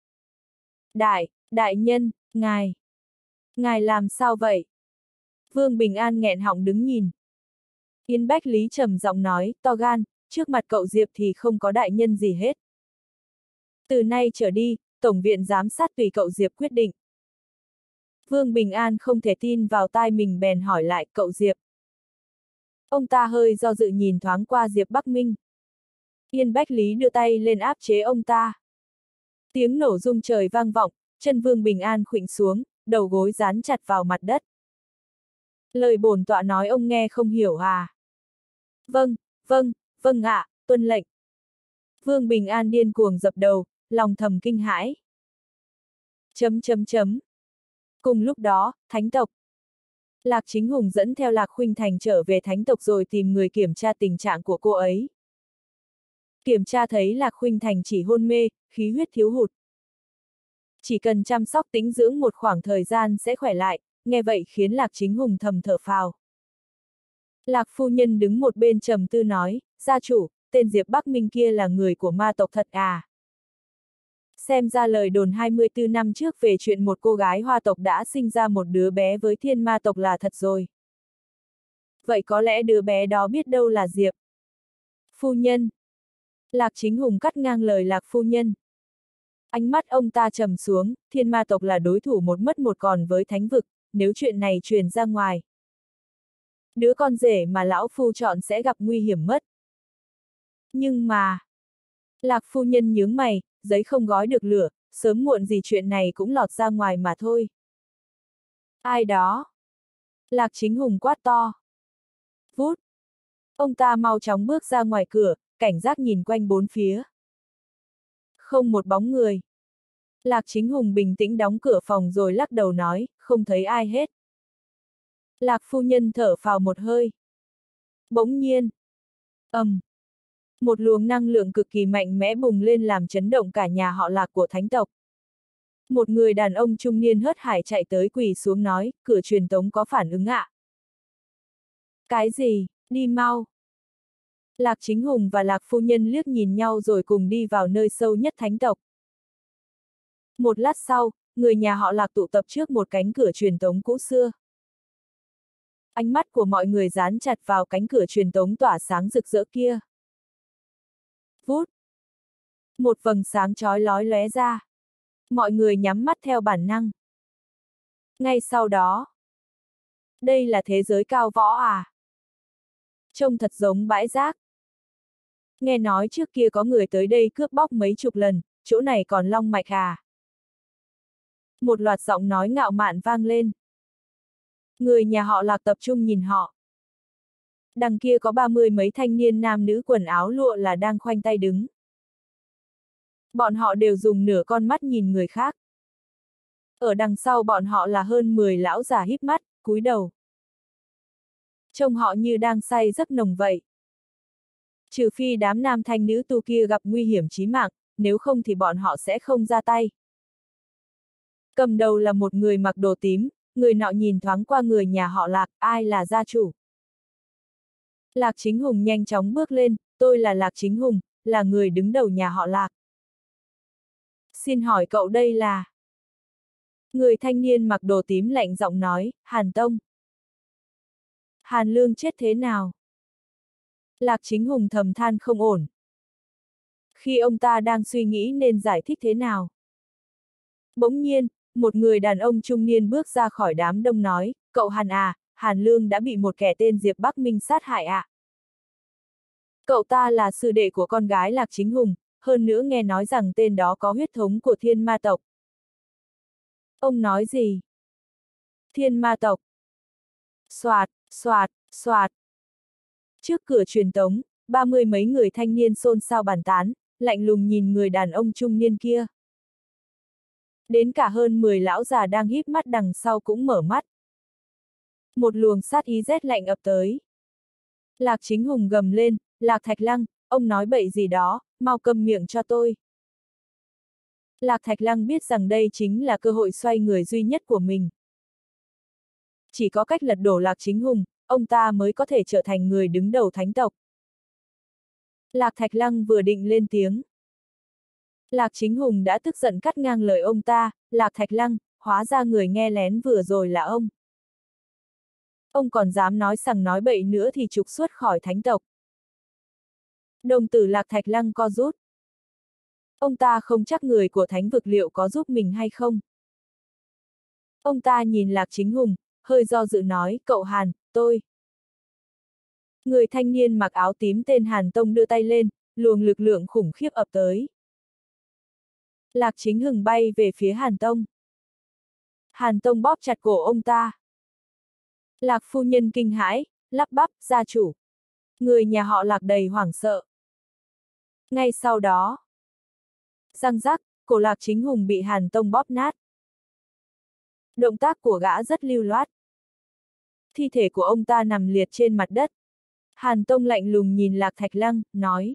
A: Đại nhân, ngài làm sao vậy? Vương Bình An nghẹn họng đứng nhìn. Yến Bách Lý trầm giọng nói, to gan, trước mặt cậu Diệp thì không có đại nhân gì hết. Từ nay trở đi, Tổng viện giám sát tùy cậu Diệp quyết định. Vương Bình An không thể tin vào tai mình bèn hỏi lại, cậu Diệp. Ông ta hơi do dự nhìn thoáng qua Diệp Bắc Minh. Yến Bách Lý đưa tay lên áp chế ông ta. Tiếng nổ rung trời vang vọng, chân Vương Bình An khuỵu xuống, đầu gối dán chặt vào mặt đất. Lời bổn tọa nói ông nghe không hiểu à? Vâng ạ, tuân lệnh. Vương Bình An điên cuồng dập đầu, lòng thầm kinh hãi. Cùng lúc đó, thánh tộc. Lạc Chính Hùng dẫn theo Lạc Khuynh Thành trở về thánh tộc rồi tìm người kiểm tra tình trạng của cô ấy. Kiểm tra thấy Lạc Khuynh Thành chỉ hôn mê, khí huyết thiếu hụt. Chỉ cần chăm sóc tĩnh dưỡng một khoảng thời gian sẽ khỏe lại, nghe vậy khiến Lạc Chính Hùng thầm thở phào. Lạc phu nhân đứng một bên trầm tư nói, gia chủ, tên Diệp Bắc Minh kia là người của ma tộc thật à? Xem ra lời đồn 24 năm trước về chuyện một cô gái hoa tộc đã sinh ra một đứa bé với thiên ma tộc là thật rồi. Vậy có lẽ đứa bé đó biết đâu là Diệp. Phu nhân. Lạc Chính Hùng cắt ngang lời Lạc phu nhân. Ánh mắt ông ta trầm xuống, thiên ma tộc là đối thủ một mất một còn với thánh vực, nếu chuyện này truyền ra ngoài. Đứa con rể mà lão phu chọn sẽ gặp nguy hiểm mất. Nhưng mà... Lạc phu nhân nhướng mày, giấy không gói được lửa, sớm muộn gì chuyện này cũng lọt ra ngoài mà thôi. Ai đó? Lạc Chính Hùng quát to. Vút! Ông ta mau chóng bước ra ngoài cửa, cảnh giác nhìn quanh bốn phía. Không một bóng người. Lạc Chính Hùng bình tĩnh đóng cửa phòng rồi lắc đầu nói, không thấy ai hết. Lạc phu nhân thở phào một hơi. Bỗng nhiên. Một luồng năng lượng cực kỳ mạnh mẽ bùng lên làm chấn động cả nhà họ Lạc của thánh tộc. Một người đàn ông trung niên hớt hải chạy tới quỳ xuống nói, cửa truyền tống có phản ứng ạ. Cái gì, đi mau. Lạc Chính Hùng và Lạc phu nhân liếc nhìn nhau rồi cùng đi vào nơi sâu nhất thánh tộc. Một lát sau, người nhà họ Lạc tụ tập trước một cánh cửa truyền tống cũ xưa. Ánh mắt của mọi người dán chặt vào cánh cửa truyền tống tỏa sáng rực rỡ kia. Vút! Một vầng sáng chói lói lóe ra. Mọi người nhắm mắt theo bản năng. Ngay sau đó. Đây là thế giới cao võ à? Trông thật giống bãi rác. Nghe nói trước kia có người tới đây cướp bóc mấy chục lần, chỗ này còn long mạch à? Một loạt giọng nói ngạo mạn vang lên. Người nhà họ Lạc tập trung nhìn họ. Đằng kia có 30 mấy thanh niên nam nữ quần áo lụa là đang khoanh tay đứng. Bọn họ đều dùng nửa con mắt nhìn người khác. Ở đằng sau bọn họ là hơn 10 lão già híp mắt, cúi đầu. Trông họ như đang say giấc nồng vậy. Trừ phi đám nam thanh nữ tu kia gặp nguy hiểm chí mạng, nếu không thì bọn họ sẽ không ra tay. Cầm đầu là một người mặc đồ tím, người nọ nhìn thoáng qua người nhà họ Lạc, ai là gia chủ. Lạc Chính Hùng nhanh chóng bước lên, tôi là Lạc Chính Hùng, là người đứng đầu nhà họ Lạc. Xin hỏi cậu đây là... Người thanh niên mặc đồ tím lạnh giọng nói, Hàn Tông. Hàn Lương chết thế nào? Lạc Chính Hùng thầm than không ổn. Khi ông ta đang suy nghĩ nên giải thích thế nào. Bỗng nhiên, một người đàn ông trung niên bước ra khỏi đám đông nói, cậu Hàn à, Hàn Lương đã bị một kẻ tên Diệp Bắc Minh sát hại ạ. Cậu ta là sư đệ của con gái Lạc Chính Hùng, hơn nữa nghe nói rằng tên đó có huyết thống của Thiên Ma tộc. Ông nói gì? Thiên Ma tộc. Soạt, soạt, soạt. Trước cửa truyền tống, 30 mấy người thanh niên xôn xao bàn tán, lạnh lùng nhìn người đàn ông trung niên kia. Đến cả hơn 10 lão già đang híp mắt đằng sau cũng mở mắt. Một luồng sát ý rét lạnh ập tới. Lạc Chính Hùng gầm lên, Lạc Thạch Lăng, ông nói bậy gì đó, mau câm miệng cho tôi. Lạc Thạch Lăng biết rằng đây chính là cơ hội xoay người duy nhất của mình. Chỉ có cách lật đổ Lạc Chính Hùng, ông ta mới có thể trở thành người đứng đầu thánh tộc. Lạc Thạch Lăng vừa định lên tiếng. Lạc Chính Hùng đã tức giận cắt ngang lời ông ta, Lạc Thạch Lăng, hóa ra người nghe lén vừa rồi là ông. Ông còn dám nói sằng nói bậy nữa thì trục xuất khỏi thánh tộc. Đồng tử Lạc Thạch Lăng co rút. Ông ta không chắc người của thánh vực liệu có giúp mình hay không. Ông ta nhìn Lạc Chính Hùng, hơi do dự nói, cậu Hàn, tôi. Người thanh niên mặc áo tím tên Hàn Tông đưa tay lên, luồng lực lượng khủng khiếp ập tới. Lạc Chính Hùng bay về phía Hàn Tông. Hàn Tông bóp chặt cổ ông ta. Lạc phu nhân kinh hãi, lắp bắp, gia chủ. Người nhà họ Lạc đầy hoảng sợ. Ngay sau đó, răng rắc, cổ Lạc Chính Hùng bị Hàn Tông bóp nát. Động tác của gã rất lưu loát. Thi thể của ông ta nằm liệt trên mặt đất. Hàn Tông lạnh lùng nhìn Lạc Thạch Lăng, nói.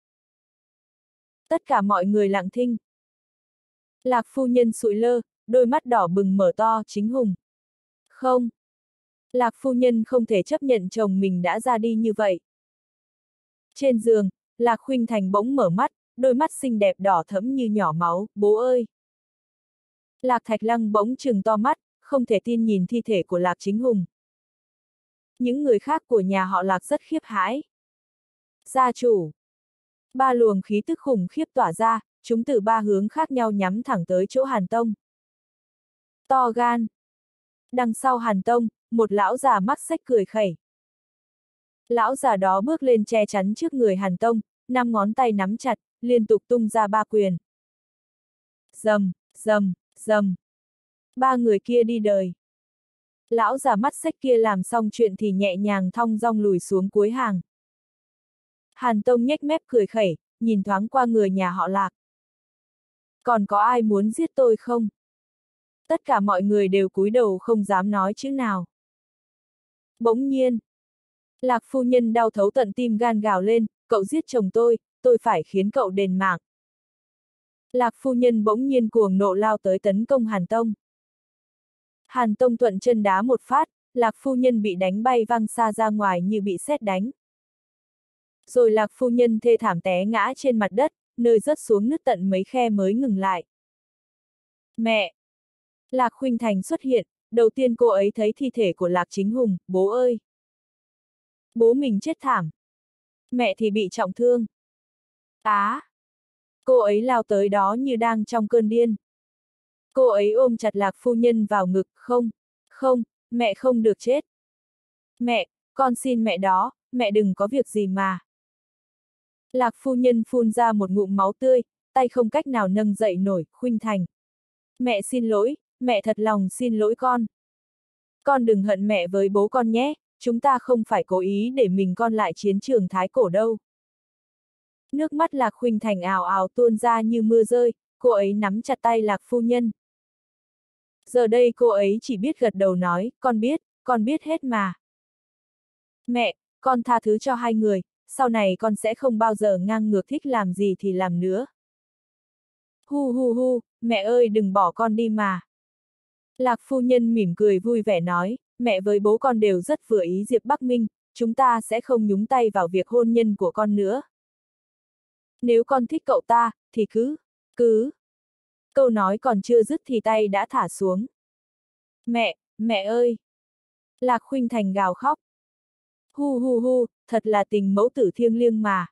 A: Tất cả mọi người lặng thinh. Lạc phu nhân sụi lơ, đôi mắt đỏ bừng mở to, Chính Hùng. Không. Lạc phu nhân không thể chấp nhận chồng mình đã ra đi như vậy. Trên giường, Lạc Khuynh Thành bỗng mở mắt, đôi mắt xinh đẹp đỏ thẫm như nhỏ máu, bố ơi. Lạc Thạch Lăng bỗng trừng to mắt, không thể tin nhìn thi thể của Lạc Chính Hùng. Những người khác của nhà họ Lạc rất khiếp hãi. Gia chủ. Ba luồng khí tức khủng khiếp tỏa ra, chúng từ ba hướng khác nhau nhắm thẳng tới chỗ Hàn Tông. To gan. Đằng sau Hàn Tông, một lão già mắt xếch cười khẩy. Lão già đó bước lên che chắn trước người Hàn Tông, 5 ngón tay nắm chặt, liên tục tung ra 3 quyền. Rầm, rầm, rầm. 3 người kia đi đời. Lão già mắt xếch kia làm xong chuyện thì nhẹ nhàng thong dong lùi xuống cuối hàng. Hàn Tông nhếch mép cười khẩy, nhìn thoáng qua người nhà họ Lạc. Còn có ai muốn giết tôi không? Tất cả mọi người đều cúi đầu không dám nói chữ nào. Bỗng nhiên, Lạc phu nhân đau thấu tận tim gan gào lên, cậu giết chồng tôi phải khiến cậu đền mạng. Lạc phu nhân bỗng nhiên cuồng nộ lao tới tấn công Hàn Tông. Hàn Tông thuận chân đá một phát, Lạc phu nhân bị đánh bay văng xa ra ngoài như bị sét đánh. Rồi Lạc phu nhân thê thảm té ngã trên mặt đất, nơi rớt xuống nứt tận mấy khe mới ngừng lại. Mẹ! Lạc Khuynh Thành xuất hiện, đầu tiên cô ấy thấy thi thể của Lạc Chính Hùng, bố ơi! Bố mình chết thảm. Mẹ thì bị trọng thương. Á! Cô ấy lao tới đó như đang trong cơn điên. Cô ấy ôm chặt Lạc phu nhân vào ngực, không, không, mẹ không được chết. Mẹ, con xin mẹ đó, mẹ đừng có việc gì mà. Lạc phu nhân phun ra một ngụm máu tươi, tay không cách nào nâng dậy nổi, Khuynh Thành. Mẹ xin lỗi, mẹ thật lòng xin lỗi con. Con đừng hận mẹ với bố con nhé, chúng ta không phải cố ý để mình con lại chiến trường Thái Cổ đâu. Nước mắt Lạc Khuynh Thành ào ào tuôn ra như mưa rơi, cô ấy nắm chặt tay Lạc phu nhân. Giờ đây cô ấy chỉ biết gật đầu nói, con biết hết mà. Mẹ, con tha thứ cho hai người, sau này con sẽ không bao giờ ngang ngược thích làm gì thì làm nữa. Hu hu hu, mẹ ơi đừng bỏ con đi mà. Lạc phu nhân mỉm cười vui vẻ nói, mẹ với bố con đều rất vừa ý Diệp Bắc Minh, chúng ta sẽ không nhúng tay vào việc hôn nhân của con nữa. Nếu con thích cậu ta, thì cứ. Câu nói còn chưa dứt thì tay đã thả xuống. Mẹ ơi! Lạc Khuynh Thành gào khóc. Hu hu hu, thật là tình mẫu tử thiêng liêng mà.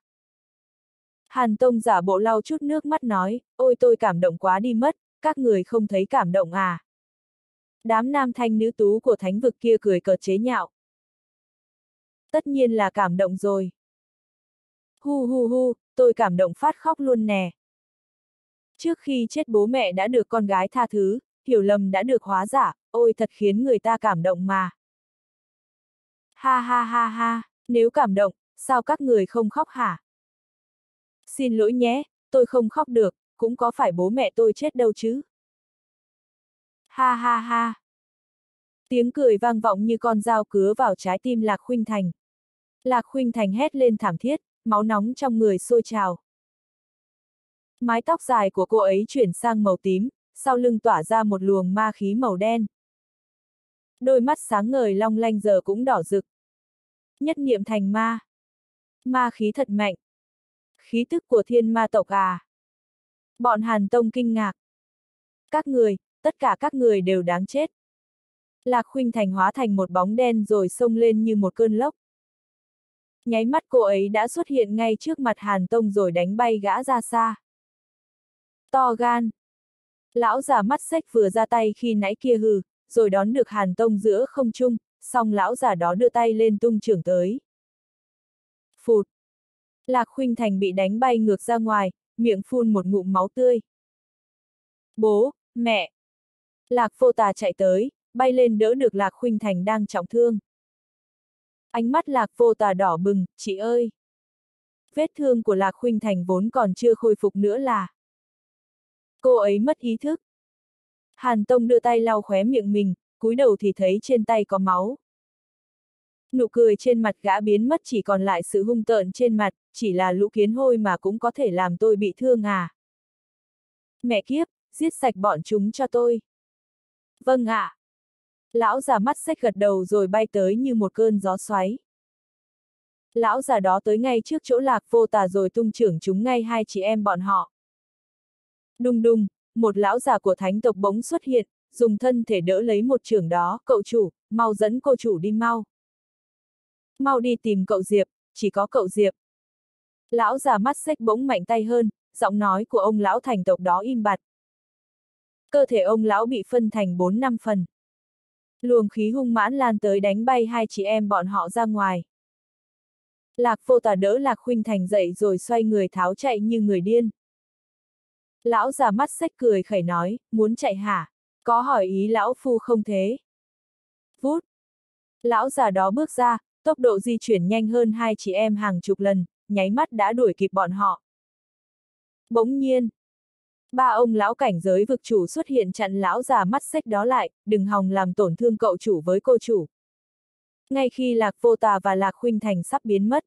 A: Hàn Tông giả bộ lau chút nước mắt nói, ôi tôi cảm động quá đi mất, các người không thấy cảm động à. Đám nam thanh nữ tú của thánh vực kia cười cợt chế nhạo. Tất nhiên là cảm động rồi. Hu hu hu, tôi cảm động phát khóc luôn nè. Trước khi chết bố mẹ đã được con gái tha thứ, hiểu lầm đã được hóa giải, ôi thật khiến người ta cảm động mà. Ha ha ha ha, nếu cảm động, sao các người không khóc hả? Xin lỗi nhé, tôi không khóc được, cũng có phải bố mẹ tôi chết đâu chứ. Ha ha ha. Tiếng cười vang vọng như con dao cứa vào trái tim Lạc Khuynh Thành. Lạc Khuynh Thành hét lên thảm thiết, máu nóng trong người sôi trào. Mái tóc dài của cô ấy chuyển sang màu tím, sau lưng tỏa ra một luồng ma khí màu đen. Đôi mắt sáng ngời long lanh giờ cũng đỏ rực. Nhất niệm thành ma. Ma khí thật mạnh. Khí tức của thiên ma tộc à. Bọn Hàn Tông kinh ngạc. Các người, tất cả các người đều đáng chết. Lạc Khuynh Thành hóa thành một bóng đen rồi xông lên như một cơn lốc. Nháy mắt cô ấy đã xuất hiện ngay trước mặt Hàn Tông rồi đánh bay gã ra xa. To gan. Lão già mắt xếch vừa ra tay khi nãy kia hừ, rồi đón được Hàn Tông giữa không trung, xong lão già đó đưa tay lên tung chưởng tới. Phụt. Lạc Khuynh Thành bị đánh bay ngược ra ngoài, miệng phun một ngụm máu tươi. Bố, mẹ. Lạc Vô Tà chạy tới, bay lên đỡ được Lạc Khuynh Thành đang trọng thương. Ánh mắt Lạc Vô Tà đỏ bừng, chị ơi! Vết thương của Lạc Khuynh Thành vốn còn chưa khôi phục nữa là. Cô ấy mất ý thức. Hàn Tông đưa tay lau khóe miệng mình, cúi đầu thì thấy trên tay có máu. Nụ cười trên mặt gã biến mất chỉ còn lại sự hung tợn trên mặt, chỉ là lũ kiến hôi mà cũng có thể làm tôi bị thương à. Mẹ kiếp, giết sạch bọn chúng cho tôi. Vâng ạ. Lão già mắt xếch gật đầu rồi bay tới như một cơn gió xoáy. Lão già đó tới ngay trước chỗ Lạc Vô Tà rồi tung chưởng chúng ngay hai chị em bọn họ. Đùng đùng, một lão già của thánh tộc bỗng xuất hiện, dùng thân thể đỡ lấy một chưởng đó, cậu chủ, mau dẫn cô chủ đi mau. Mau đi tìm cậu Diệp, chỉ có cậu Diệp. Lão già mắt xếch bỗng mạnh tay hơn, giọng nói của ông lão thành tộc đó im bặt. Cơ thể ông lão bị phân thành 4-5 phần. Luồng khí hung mãn lan tới đánh bay hai chị em bọn họ ra ngoài. Lạc Vô Tà đỡ Lạc Khuynh Thành dậy rồi xoay người tháo chạy như người điên. Lão già mắt xếch cười khẩy nói, muốn chạy hả? Có hỏi ý lão phu không thế? Vút! Lão già đó bước ra, tốc độ di chuyển nhanh hơn hai chị em hàng chục lần, nháy mắt đã đuổi kịp bọn họ. Bỗng nhiên! Ba ông lão cảnh giới vực chủ xuất hiện chặn lão già mắt xếch đó lại, đừng hòng làm tổn thương cậu chủ với cô chủ. Ngay khi Lạc Vô Tà và Lạc Khuynh Thành sắp biến mất.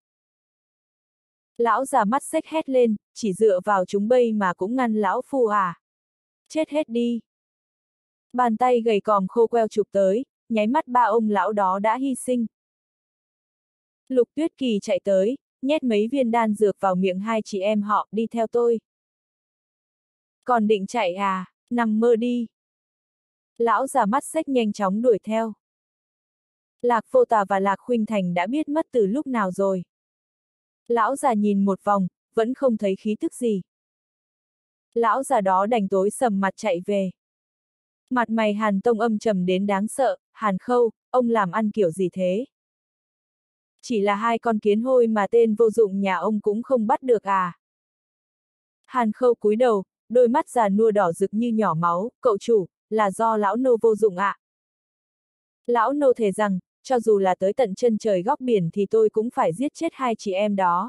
A: Lão già mắt xếch hét lên, chỉ dựa vào chúng bây mà cũng ngăn lão phu à. Chết hết đi. Bàn tay gầy còm khô queo chụp tới, nháy mắt ba ông lão đó đã hy sinh. Lục Tuyết Kỳ chạy tới, nhét mấy viên đan dược vào miệng hai chị em họ, đi theo tôi. Còn định chạy à, nằm mơ đi. Lão già mắt xếch nhanh chóng đuổi theo. Lạc Vô Tà và Lạc Khuynh Thành đã biết mất từ lúc nào rồi. Lão già nhìn một vòng, vẫn không thấy khí tức gì. Lão già đó đành tối sầm mặt chạy về. Mặt mày Hàn Tông âm trầm đến đáng sợ, Hàn Khâu, ông làm ăn kiểu gì thế? Chỉ là hai con kiến hôi mà tên vô dụng nhà ông cũng không bắt được à? Hàn Khâu cúi đầu, đôi mắt già nua đỏ rực như nhỏ máu, cậu chủ, là do lão nô vô dụng ạ. Lão nô thề rằng, cho dù là tới tận chân trời góc biển thì tôi cũng phải giết chết hai chị em đó.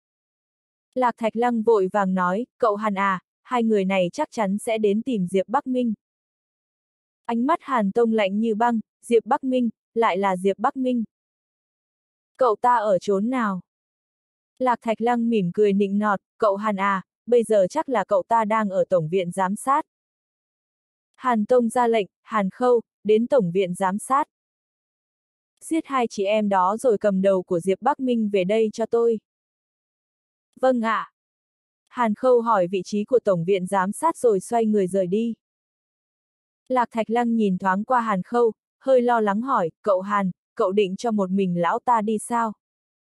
A: Lạc Thạch Lăng vội vàng nói, cậu Hàn à, hai người này chắc chắn sẽ đến tìm Diệp Bắc Minh. Ánh mắt Hàn Tông lạnh như băng, Diệp Bắc Minh, lại là Diệp Bắc Minh. Cậu ta ở chốn nào? Lạc Thạch Lăng mỉm cười nịnh nọt, cậu Hàn à, bây giờ chắc là cậu ta đang ở tổng viện giám sát. Hàn Tông ra lệnh, Hàn Khâu, đến Tổng viện giám sát. Giết hai chị em đó rồi cầm đầu của Diệp Bắc Minh về đây cho tôi. Vâng ạ. Hàn Khâu hỏi vị trí của Tổng viện giám sát rồi xoay người rời đi. Lạc Thạch Lăng nhìn thoáng qua Hàn Khâu, hơi lo lắng hỏi, cậu Hàn, cậu định cho một mình lão ta đi sao?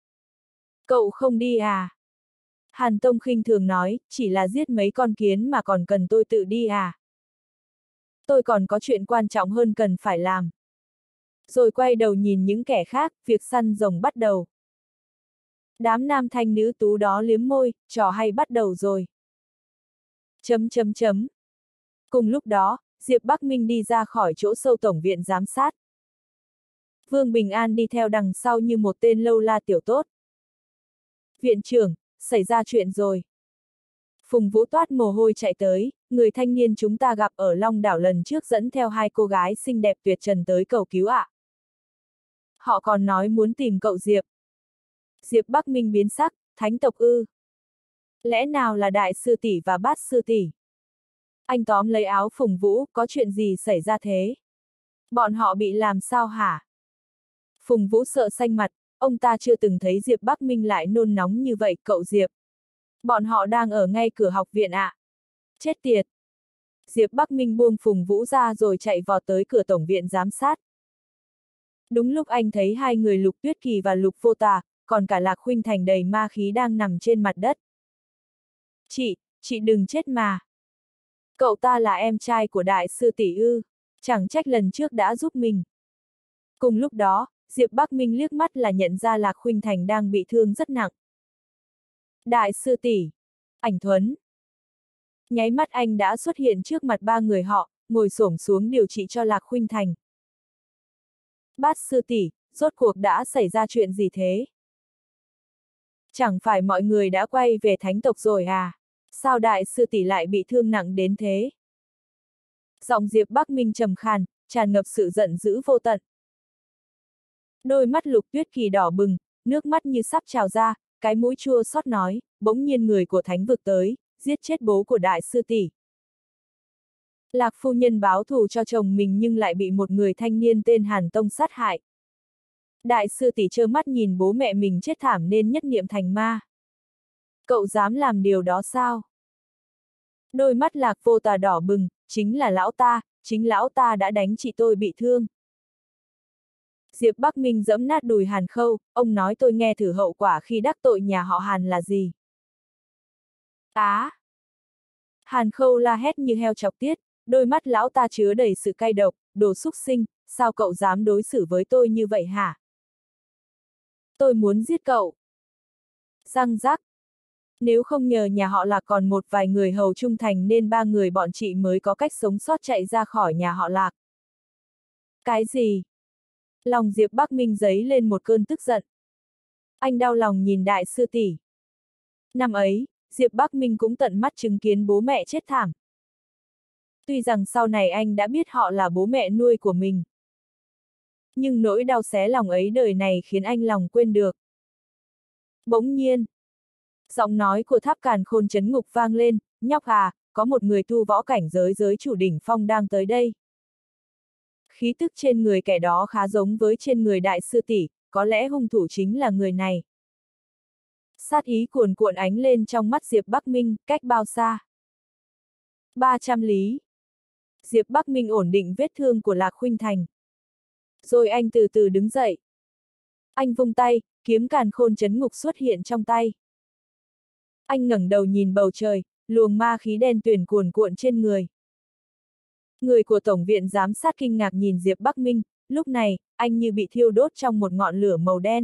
A: Cậu không đi à? Hàn Tông khinh thường nói, chỉ là giết mấy con kiến mà còn cần tôi tự đi à? Tôi còn có chuyện quan trọng hơn cần phải làm. Rồi quay đầu nhìn những kẻ khác, việc săn rồng bắt đầu. Đám nam thanh nữ tú đó liếm môi, trò hay bắt đầu rồi. Chấm chấm chấm. Cùng lúc đó, Diệp Bắc Minh đi ra khỏi chỗ sâu Tổng viện giám sát. Vương Bình An đi theo đằng sau như một tên lâu la tiểu tốt. Viện trưởng, xảy ra chuyện rồi. Phùng Vũ toát mồ hôi chạy tới, người thanh niên chúng ta gặp ở Long Đảo lần trước dẫn theo hai cô gái xinh đẹp tuyệt trần tới cầu cứu ạ. Họ còn nói muốn tìm cậu Diệp. Diệp Bắc Minh biến sắc, thánh tộc ư? Lẽ nào là đại sư tỷ và bát sư tỷ? Anh tóm lấy áo Phùng Vũ, có chuyện gì xảy ra thế? Bọn họ bị làm sao hả? Phùng Vũ sợ xanh mặt, ông ta chưa từng thấy Diệp Bắc Minh lại nôn nóng như vậy, cậu Diệp. Bọn họ đang ở ngay cửa học viện ạ. Chết tiệt! Diệp Bắc Minh buông Phùng Vũ ra rồi chạy vọt tới cửa Tổng viện giám sát. Đúng lúc anh thấy hai người Lục Tuyết Kỳ và Lục Vô Tà, còn cả Lạc Khuynh Thành đầy ma khí đang nằm trên mặt đất. Chị đừng chết mà. Cậu ta là em trai của đại sư tỷ ư, chẳng trách lần trước đã giúp mình. Cùng lúc đó, Diệp Bắc Minh liếc mắt là nhận ra Lạc Khuynh Thành đang bị thương rất nặng. Đại sư tỷ, Ảnh Thuấn. Nháy mắt anh đã xuất hiện trước mặt ba người họ, ngồi xổm xuống điều trị cho Lạc Khuynh Thành. Bát sư tỷ, rốt cuộc đã xảy ra chuyện gì thế? Chẳng phải mọi người đã quay về thánh tộc rồi à? Sao đại sư tỷ lại bị thương nặng đến thế? Giọng Diệp Bắc Minh trầm khàn, tràn ngập sự giận dữ vô tận. Đôi mắt Lục Tuyết Kỳ đỏ bừng, nước mắt như sắp trào ra, cái mũi chua xót nói, bỗng nhiên người của thánh vực tới, giết chết bố của đại sư tỷ. Lạc phu nhân báo thù cho chồng mình nhưng lại bị một người thanh niên tên Hàn Tông sát hại. Đại sư tỷ trơ mắt nhìn bố mẹ mình chết thảm nên nhất niệm thành ma. Cậu dám làm điều đó sao? Đôi mắt Lạc Vô Tà đỏ bừng, chính lão ta đã đánh chị tôi bị thương. Diệp Bắc Minh giẫm nát đùi Hàn Khâu, ông nói tôi nghe thử hậu quả khi đắc tội nhà họ Hàn là gì. Á! Hàn Khâu la hét như heo chọc tiết, đôi mắt lão ta chứa đầy sự cay độc, đồ xúc sinh, sao cậu dám đối xử với tôi như vậy hả? Tôi muốn giết cậu. Răng rắc. Nếu không nhờ nhà họ Lạc còn một vài người hầu trung thành nên ba người bọn chị mới có cách sống sót chạy ra khỏi nhà họ Lạc. Cái gì? Lòng Diệp Bắc Minh dấy lên một cơn tức giận. Anh đau lòng nhìn đại sư tỷ. Năm ấy, Diệp Bắc Minh cũng tận mắt chứng kiến bố mẹ chết thảm. Tuy rằng sau này anh đã biết họ là bố mẹ nuôi của mình. Nhưng nỗi đau xé lòng ấy đời này khiến anh lòng quên được. Bỗng nhiên, giọng nói của Tháp Càn Khôn Chấn Ngục vang lên, nhóc à, có một người tu võ cảnh giới chủ đỉnh phong đang tới đây. Khí tức trên người kẻ đó khá giống với trên người đại sư tỷ, có lẽ hung thủ chính là người này. Sát ý cuồn cuộn ánh lên trong mắt Diệp Bắc Minh, cách bao xa? 300 lý. Diệp Bắc Minh ổn định vết thương của Lạc Khuynh Thành. Rồi anh từ từ đứng dậy. Anh vung tay, kiếm Càn Khôn Chấn Ngục xuất hiện trong tay. Anh ngẩng đầu nhìn bầu trời, luồng ma khí đen tuyền cuồn cuộn trên người. Người của Tổng viện giám sát kinh ngạc nhìn Diệp Bắc Minh, lúc này, anh như bị thiêu đốt trong một ngọn lửa màu đen.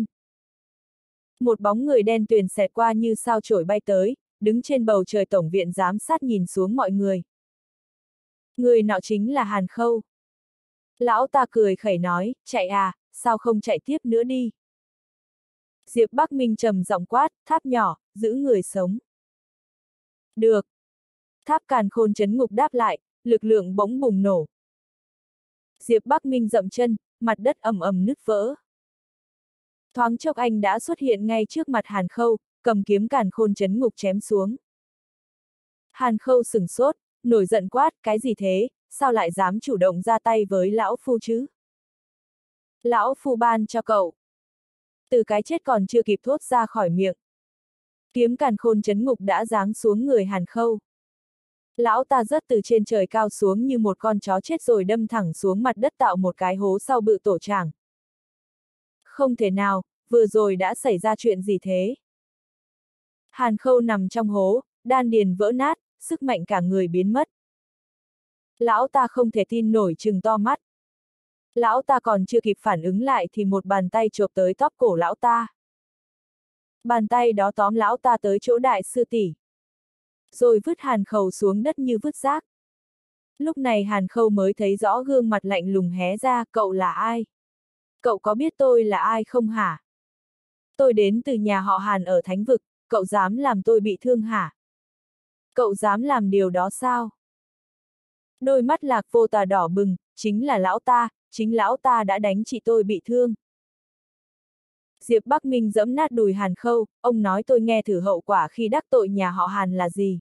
A: Một bóng người đen tuyền xẹt qua như sao chổi bay tới, đứng trên bầu trời Tổng viện giám sát nhìn xuống mọi người. Người nọ chính là Hàn Khâu. Lão ta cười khẩy nói, chạy à, sao không chạy tiếp nữa đi. Diệp Bắc Minh trầm giọng quát, Tháp nhỏ, giữ người sống. Được. Tháp Càn Khôn Chấn Ngục đáp lại, lực lượng bỗng bùng nổ. Diệp Bắc Minh dậm chân, mặt đất ầm ầm nứt vỡ. Thoáng chốc anh đã xuất hiện ngay trước mặt Hàn Khâu, cầm kiếm Càn Khôn Chấn Ngục chém xuống. Hàn Khâu sửng sốt, nổi giận quát, cái gì thế, sao lại dám chủ động ra tay với lão phu chứ? Lão phu ban cho cậu. Từ cái chết còn chưa kịp thốt ra khỏi miệng. Kiếm càn khôn chấn ngục đã giáng xuống người Hàn Khâu. Lão ta rớt từ trên trời cao xuống như một con chó chết rồi đâm thẳng xuống mặt đất tạo một cái hố sau bự tổ tràng. Không thể nào, vừa rồi đã xảy ra chuyện gì thế? Hàn Khâu nằm trong hố, đan điền vỡ nát, sức mạnh cả người biến mất. Lão ta không thể tin nổi trừng to mắt. Lão ta còn chưa kịp phản ứng lại thì một bàn tay chộp tới tóp cổ lão ta. Bàn tay đó tóm lão ta tới chỗ đại sư tỷ. Rồi vứt Hàn Khâu xuống đất như vứt rác. Lúc này Hàn Khâu mới thấy rõ gương mặt lạnh lùng hé ra, cậu là ai? Cậu có biết tôi là ai không hả? Tôi đến từ nhà họ Hàn ở Thánh Vực, cậu dám làm tôi bị thương hả? Cậu dám làm điều đó sao? Đôi mắt Lạc Vô Tà đỏ bừng, chính là chính lão ta đã đánh chị tôi bị thương. Diệp Bắc Minh giẫm nát đùi Hàn Khâu, ông nói tôi nghe thử hậu quả khi đắc tội nhà họ Hàn là gì.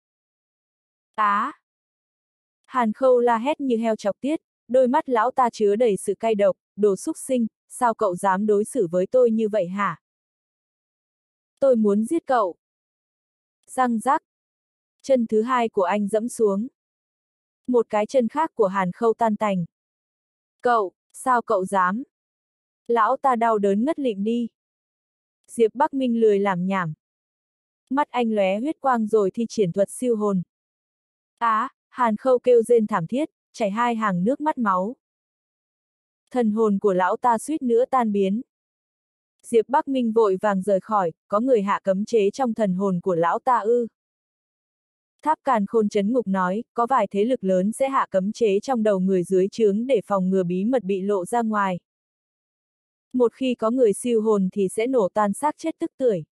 A: Á! Hàn Khâu la hét như heo chọc tiết, đôi mắt lão ta chứa đầy sự cay độc, đồ xúc sinh, sao cậu dám đối xử với tôi như vậy hả? Tôi muốn giết cậu. Răng rắc. Chân thứ hai của anh giẫm xuống. Một cái chân khác của Hàn Khâu tan tành. Cậu, sao cậu dám? Lão ta đau đớn ngất lịm đi. Diệp Bắc Minh lười làm nhảm. Mắt anh lóe huyết quang rồi thi triển thuật siêu hồn. Á, Hàn Khâu kêu rên thảm thiết, chảy hai hàng nước mắt máu. Thần hồn của lão ta suýt nữa tan biến. Diệp Bắc Minh vội vàng rời khỏi, có người hạ cấm chế trong thần hồn của lão ta ư? Tháp Càn Khôn Chấn Ngục nói, có vài thế lực lớn sẽ hạ cấm chế trong đầu người dưới trướng để phòng ngừa bí mật bị lộ ra ngoài. Một khi có người siêu hồn thì sẽ nổ tan xác chết tức tưởi.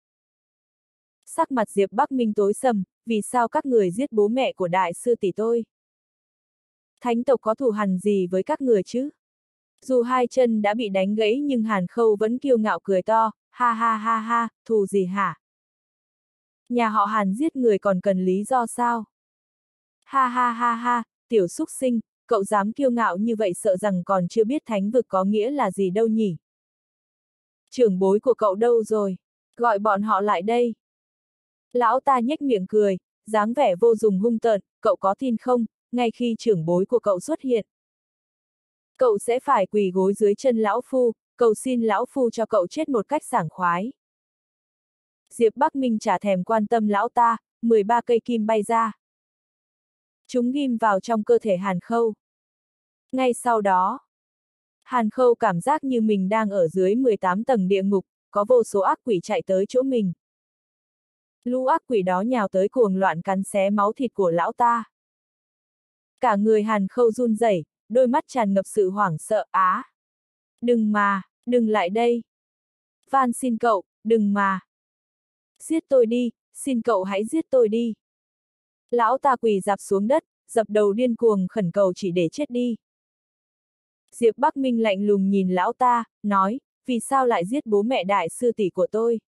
A: Sắc mặt Diệp Bắc Minh tối sầm, vì sao các người giết bố mẹ của đại sư tỷ tôi? Thánh tộc có thù hằn gì với các người chứ? Dù hai chân đã bị đánh gãy nhưng Hàn Khâu vẫn kiêu ngạo cười to, ha ha ha ha, thù gì hả? Nhà họ Hàn giết người còn cần lý do sao? Ha ha ha ha, tiểu xúc sinh, cậu dám kiêu ngạo như vậy sợ rằng còn chưa biết thánh vực có nghĩa là gì đâu nhỉ? Trưởng bối của cậu đâu rồi? Gọi bọn họ lại đây. Lão ta nhếch miệng cười, dáng vẻ vô dụng hung tợn, cậu có tin không, ngay khi trưởng bối của cậu xuất hiện. Cậu sẽ phải quỳ gối dưới chân lão phu, cầu xin lão phu cho cậu chết một cách sảng khoái. Diệp Bắc Minh chả thèm quan tâm lão ta, 13 cây kim bay ra. Chúng ghim vào trong cơ thể Hàn Khâu. Ngay sau đó, Hàn Khâu cảm giác như mình đang ở dưới 18 tầng địa ngục, có vô số ác quỷ chạy tới chỗ mình. Lũ ác quỷ đó nhào tới cuồng loạn cắn xé máu thịt của lão ta. Cả người Hàn Khâu run rẩy, đôi mắt tràn ngập sự hoảng sợ, á. Đừng mà, đừng lại đây. Van xin cậu, đừng mà. Giết tôi đi, xin cậu hãy giết tôi đi. Lão ta quỳ rạp xuống đất, dập đầu điên cuồng khẩn cầu chỉ để chết đi. Diệp Bắc Minh lạnh lùng nhìn lão ta, nói, vì sao lại giết bố mẹ đại sư tỷ của tôi?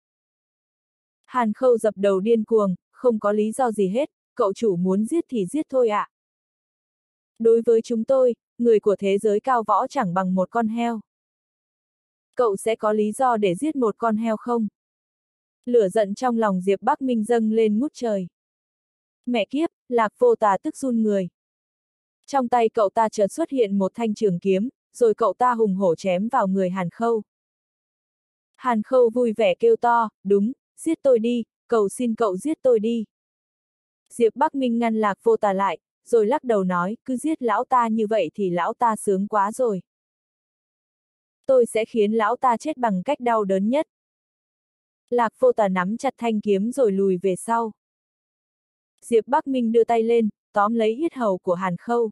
A: Hàn Khâu dập đầu điên cuồng, không có lý do gì hết, cậu chủ muốn giết thì giết thôi ạ. Đối với chúng tôi, người của thế giới cao võ chẳng bằng một con heo. Cậu sẽ có lý do để giết một con heo không? Lửa giận trong lòng Diệp Bắc Minh dâng lên ngút trời. Mẹ kiếp, Lạc Vô Tà tức run người. Trong tay cậu ta chợt xuất hiện một thanh trường kiếm, rồi cậu ta hùng hổ chém vào người Hàn Khâu. Hàn Khâu vui vẻ kêu to, đúng, giết tôi đi, cầu xin cậu giết tôi đi. Diệp Bắc Minh ngăn Lạc Vô Tà lại, rồi lắc đầu nói, cứ giết lão ta như vậy thì lão ta sướng quá rồi. Tôi sẽ khiến lão ta chết bằng cách đau đớn nhất. Lạc Vô Tà nắm chặt thanh kiếm rồi lùi về sau. Diệp Bắc Minh đưa tay lên, tóm lấy yết hầu của Hàn Khâu.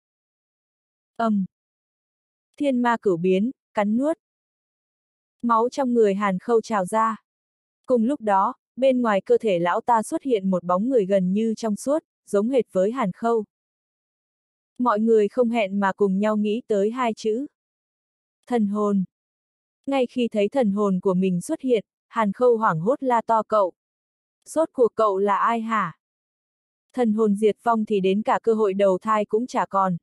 A: Thiên ma cửu biến, cắn nuốt. Máu trong người Hàn Khâu trào ra. Cùng lúc đó, bên ngoài cơ thể lão ta xuất hiện một bóng người gần như trong suốt, giống hệt với Hàn Khâu. Mọi người không hẹn mà cùng nhau nghĩ tới hai chữ. Thần hồn. Ngay khi thấy thần hồn của mình xuất hiện, Hàn Khâu hoảng hốt la to cậu. Rốt cuộc cậu là ai hả? Thần hồn diệt vong thì đến cả cơ hội đầu thai cũng chả còn.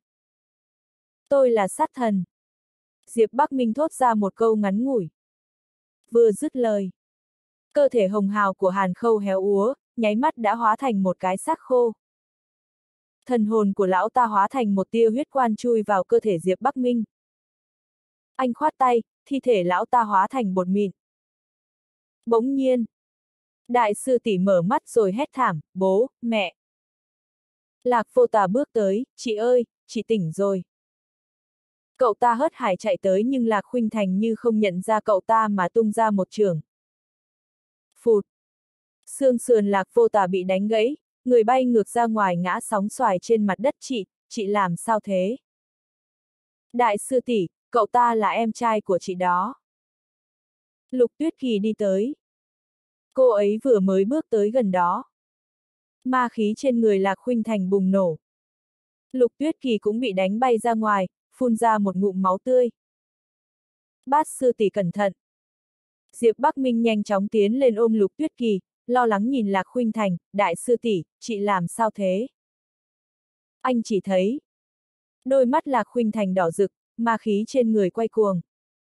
A: Tôi là sát thần. Diệp Bắc Minh thốt ra một câu ngắn ngủi. Vừa dứt lời, cơ thể hồng hào của Hàn Khâu héo úa, nháy mắt đã hóa thành một cái xác khô. Thần hồn của lão ta hóa thành một tia huyết quan chui vào cơ thể Diệp Bắc Minh. Anh khoát tay, thi thể lão ta hóa thành bột mịn. Bỗng nhiên, đại sư tỷ mở mắt rồi hét thảm, bố, mẹ. Lạc Vô Tà bước tới, chị ơi, chị tỉnh rồi. Cậu ta hớt hải chạy tới nhưng Lạc Khuynh Thành như không nhận ra cậu ta mà tung ra một chưởng. Phụt. Xương sườn Lạc Vô Tà bị đánh gãy, người bay ngược ra ngoài ngã sóng xoài trên mặt đất. Chị làm sao thế? Đại sư tỷ, cậu ta là em trai của chị đó. Lục Tuyết Kỳ đi tới. Cô ấy vừa mới bước tới gần đó. Ma khí trên người Lạc Khuynh Thành bùng nổ. Lục Tuyết Kỳ cũng bị đánh bay ra ngoài, phun ra một ngụm máu tươi. Bát sư tỷ cẩn thận. Diệp Bắc Minh nhanh chóng tiến lên ôm Lục Tuyết Kỳ, lo lắng nhìn Lạc Khuynh Thành, đại sư tỷ, chị làm sao thế? Anh chỉ thấy đôi mắt Lạc Khuynh Thành đỏ rực, ma khí trên người quay cuồng.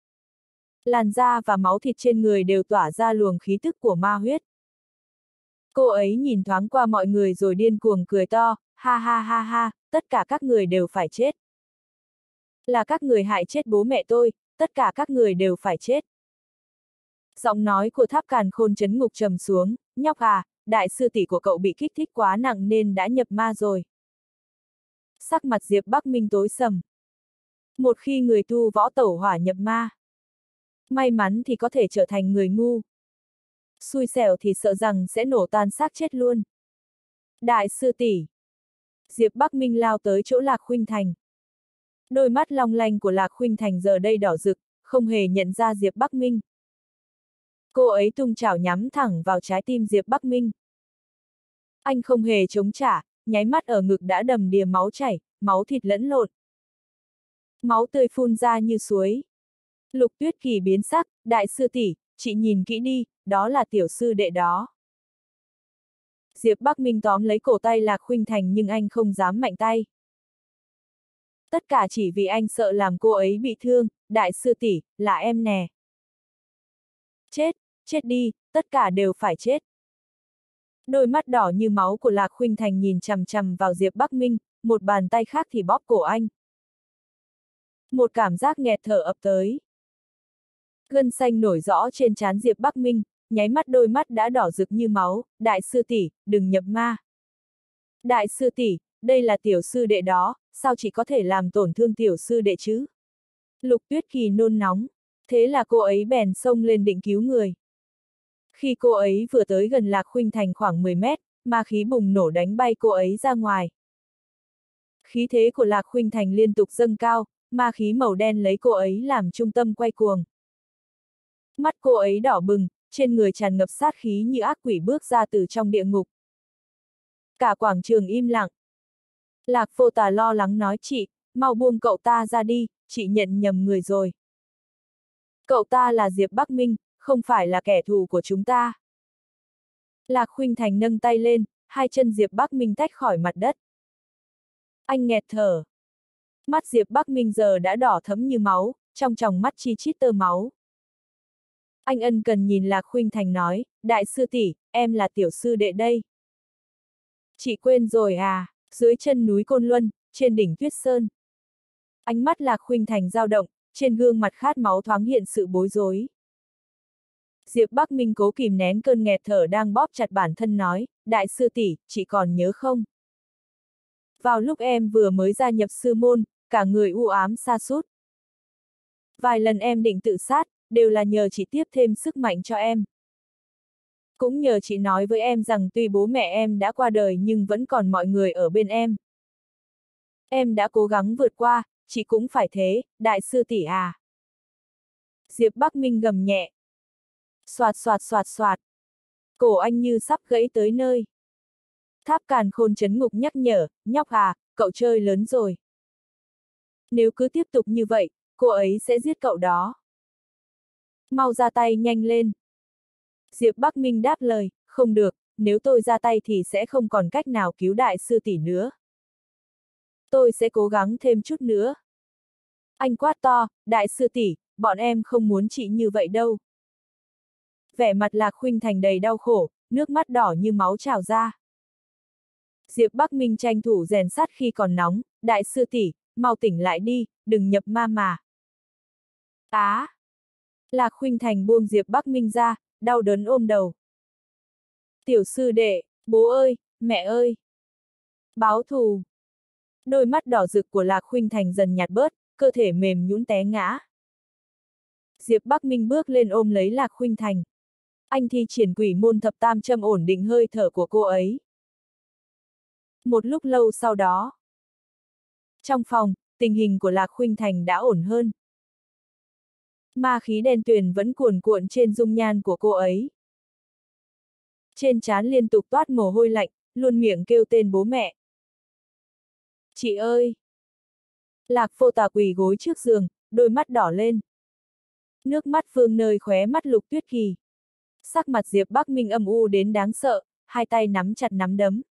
A: Làn da và máu thịt trên người đều tỏa ra luồng khí tức của ma huyết. Cô ấy nhìn thoáng qua mọi người rồi điên cuồng cười to, ha ha ha ha, tất cả các người đều phải chết. Là các người hại chết bố mẹ tôi, tất cả các người đều phải chết. Giọng nói của Tháp Càn Khôn trấn ngục trầm xuống, nhóc à, đại sư tỷ của cậu bị kích thích quá nặng nên đã nhập ma rồi. Sắc mặt Diệp Bắc Minh tối sầm. Một khi người tu võ tẩu hỏa nhập ma, may mắn thì có thể trở thành người ngu. Xui xẻo thì sợ rằng sẽ nổ tan xác chết luôn. Đại sư tỷ. Diệp Bắc Minh lao tới chỗ Lạc Khuynh Thành. Đôi mắt long lanh của Lạc Khuynh Thành giờ đây đỏ rực, không hề nhận ra Diệp Bắc Minh. Cô ấy tung chảo nhắm thẳng vào trái tim Diệp Bắc Minh. Anh không hề chống trả, nháy mắt ở ngực đã đầm đìa máu chảy, máu thịt lẫn lộn. Máu tươi phun ra như suối. Lục Tuyết Kỳ biến sắc, đại sư tỷ, chị nhìn kỹ đi, đó là tiểu sư đệ đó. Diệp Bắc Minh tóm lấy cổ tay Lạc Khuynh Thành nhưng anh không dám mạnh tay. Tất cả chỉ vì anh sợ làm cô ấy bị thương, đại sư tỷ, là em nè. Chết, chết đi, tất cả đều phải chết. Đôi mắt đỏ như máu của Lạc Khuynh Thành nhìn chằm chằm vào Diệp Bắc Minh, một bàn tay khác thì bóp cổ anh. Một cảm giác nghẹt thở ập tới. Gân xanh nổi rõ trên trán Diệp Bắc Minh, nháy mắt đôi mắt đã đỏ rực như máu, đại sư tỷ, đừng nhập ma. Đại sư tỷ, đây là tiểu sư đệ đó, sao chỉ có thể làm tổn thương tiểu sư đệ chứ? Lục Tuyết Kỳ nôn nóng, thế là cô ấy bèn xông lên định cứu người. Khi cô ấy vừa tới gần Lạc Khuynh Thành khoảng 10 mét, ma khí bùng nổ đánh bay cô ấy ra ngoài. Khí thế của Lạc Khuynh Thành liên tục dâng cao, ma khí màu đen lấy cô ấy làm trung tâm quay cuồng. Mắt cô ấy đỏ bừng, trên người tràn ngập sát khí như ác quỷ bước ra từ trong địa ngục. Cả quảng trường im lặng. Lạc Vô Tà lo lắng nói chị, mau buông cậu ta ra đi, chị nhận nhầm người rồi. Cậu ta là Diệp Bắc Minh, không phải là kẻ thù của chúng ta. Lạc Khuynh Thành nâng tay lên, hai chân Diệp Bắc Minh tách khỏi mặt đất. Anh nghẹt thở. Mắt Diệp Bắc Minh giờ đã đỏ thẫm như máu, trong tròng mắt chi chít tơ máu. Anh ân cần nhìn Lạc Khuynh Thành nói, đại sư tỷ, em là tiểu sư đệ đây. Chị quên rồi à, dưới chân núi Côn Luân, trên đỉnh Tuyết Sơn. Ánh mắt Lạc Khuynh Thành dao động, trên gương mặt khát máu thoáng hiện sự bối rối. Diệp Bắc Minh cố kìm nén cơn nghẹt thở đang bóp chặt bản thân nói, đại sư tỷ, chị còn nhớ không? Vào lúc em vừa mới gia nhập sư môn, cả người u ám sa sút. Vài lần em định tự sát, đều là nhờ chị tiếp thêm sức mạnh cho em. Cũng nhờ chị nói với em rằng tuy bố mẹ em đã qua đời nhưng vẫn còn mọi người ở bên em. Em đã cố gắng vượt qua, chị cũng phải thế, đại sư tỷ à. Diệp Bắc Minh gầm nhẹ. Soạt soạt soạt soạt. Cổ anh như sắp gãy tới nơi. Tháp Càn Khôn trấn ngục nhắc nhở, nhóc à, cậu chơi lớn rồi. Nếu cứ tiếp tục như vậy, cô ấy sẽ giết cậu đó. Mau ra tay nhanh lên. Diệp Bắc Minh đáp lời, không được, nếu tôi ra tay thì sẽ không còn cách nào cứu đại sư tỷ nữa. Tôi sẽ cố gắng thêm chút nữa. Anh quát to, đại sư tỷ, bọn em không muốn chị như vậy đâu. Vẻ mặt Lạc Khuynh Thành đầy đau khổ, nước mắt đỏ như máu trào ra. Diệp Bắc Minh tranh thủ rèn sắt khi còn nóng, đại sư tỷ, mau tỉnh lại đi, đừng nhập ma mà. Á! Lạc Khuynh Thành buông Diệp Bắc Minh ra, đau đớn ôm đầu. Tiểu sư đệ, bố ơi, mẹ ơi! Báo thù! Đôi mắt đỏ rực của Lạc Khuynh Thành dần nhạt bớt, cơ thể mềm nhũn té ngã. Diệp Bắc Minh bước lên ôm lấy Lạc Khuynh Thành. Anh thi triển quỷ môn thập tam châm ổn định hơi thở của cô ấy. Một lúc lâu sau đó, trong phòng, tình hình của Lạc Khuynh Thành đã ổn hơn. Ma khí đen tuyền vẫn cuồn cuộn trên dung nhan của cô ấy. Trên trán liên tục toát mồ hôi lạnh, luôn miệng kêu tên bố mẹ. Chị ơi! Lạc Vô Tà quỳ gối trước giường, đôi mắt đỏ lên. Nước mắt vương nơi khóe mắt Lục Tuyết Kỳ. Sắc mặt Diệp Bắc Minh âm u đến đáng sợ, hai tay nắm chặt nắm đấm.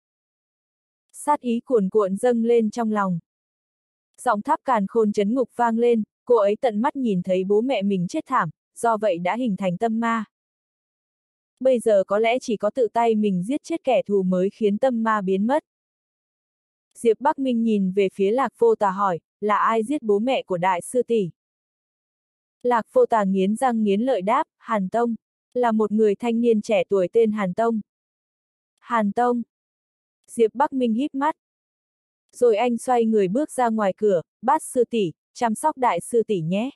A: Sát ý cuồn cuộn dâng lên trong lòng. Giọng Tháp Càn Khôn trấn ngục vang lên, cô ấy tận mắt nhìn thấy bố mẹ mình chết thảm, do vậy đã hình thành tâm ma. Bây giờ có lẽ chỉ có tự tay mình giết chết kẻ thù mới khiến tâm ma biến mất. Diệp Bắc Minh nhìn về phía Lạc Vô Tà hỏi, là ai giết bố mẹ của đại sư tỷ? Lạc Vô Tà nghiến răng nghiến lợi đáp, Hàn Tông, là một người thanh niên trẻ tuổi tên Hàn Tông. Hàn Tông. Diệp Bắc Minh híp mắt. Rồi anh xoay người bước ra ngoài cửa, Bát sư tỷ, chăm sóc đại sư tỷ nhé.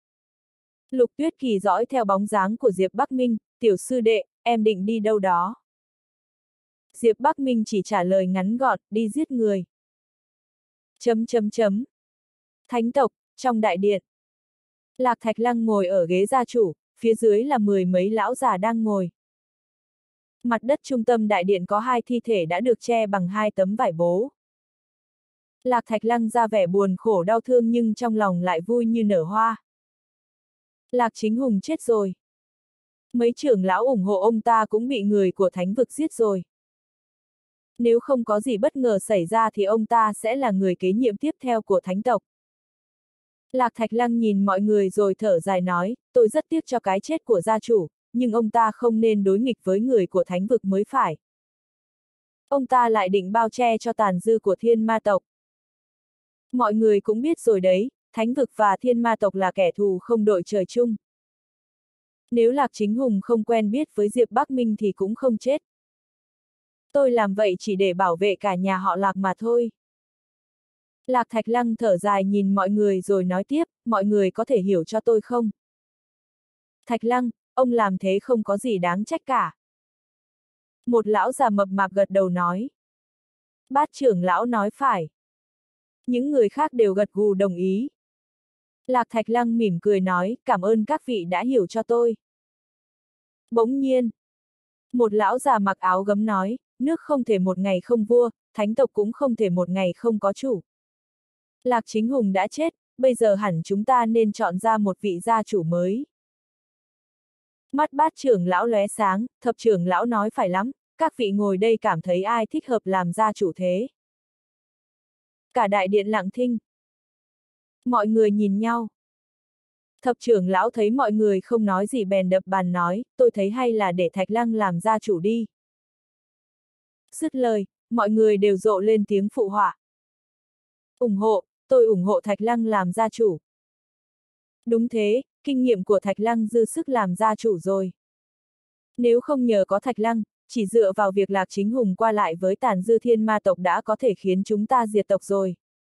A: Lục Tuyết Kỳ dõi theo bóng dáng của Diệp Bắc Minh, tiểu sư đệ, em định đi đâu đó? Diệp Bắc Minh chỉ trả lời ngắn gọn, đi giết người. Thánh tộc, trong đại điện. Lạc Thạch Lăng ngồi ở ghế gia chủ, phía dưới là 10 mấy lão già đang ngồi. Mặt đất trung tâm đại điện có 2 thi thể đã được che bằng 2 tấm vải bố. Lạc Thạch Lăng ra vẻ buồn khổ đau thương nhưng trong lòng lại vui như nở hoa. Lạc Chính Hùng chết rồi. Mấy trưởng lão ủng hộ ông ta cũng bị người của thánh vực giết rồi. Nếu không có gì bất ngờ xảy ra thì ông ta sẽ là người kế nhiệm tiếp theo của thánh tộc. Lạc Thạch Lăng nhìn mọi người rồi thở dài nói, tôi rất tiếc cho cái chết của gia chủ, nhưng ông ta không nên đối nghịch với người của thánh vực mới phải. Ông ta lại định bao che cho tàn dư của thiên ma tộc. Mọi người cũng biết rồi đấy, thánh vực và thiên ma tộc là kẻ thù không đội trời chung. Nếu Lạc Chính Hùng không quen biết với Diệp Bắc Minh thì cũng không chết. Tôi làm vậy chỉ để bảo vệ cả nhà họ Lạc mà thôi. Lạc Thạch Lăng thở dài nhìn mọi người rồi nói tiếp, mọi người có thể hiểu cho tôi không? Thạch Lăng, ông làm thế không có gì đáng trách cả. Một lão già mập mạp gật đầu nói. Bát trưởng lão nói phải. Những người khác đều gật gù đồng ý. Lạc Thạch Lăng mỉm cười nói, cảm ơn các vị đã hiểu cho tôi. Bỗng nhiên, một lão già mặc áo gấm nói, nước không thể một ngày không vua, thánh tộc cũng không thể một ngày không có chủ. Lạc Chính Hùng đã chết, bây giờ hẳn chúng ta nên chọn ra một vị gia chủ mới. Mắt Bát trưởng lão lóe sáng, Thập trưởng lão nói phải lắm, các vị ngồi đây cảm thấy ai thích hợp làm gia chủ thế? Cả đại điện lặng thinh. Mọi người nhìn nhau. Thập trưởng lão thấy mọi người không nói gì bèn đập bàn nói, tôi thấy hay là để Thạch Lăng làm gia chủ đi. Dứt lời, mọi người đều rộ lên tiếng phụ họa. Ủng hộ, tôi ủng hộ Thạch Lăng làm gia chủ. Đúng thế, kinh nghiệm của Thạch Lăng dư sức làm gia chủ rồi. Nếu không nhờ có Thạch Lăng, chỉ dựa vào việc Lạc Chính Hùng qua lại với tàn dư thiên ma tộc đã có thể khiến chúng ta diệt tộc rồi.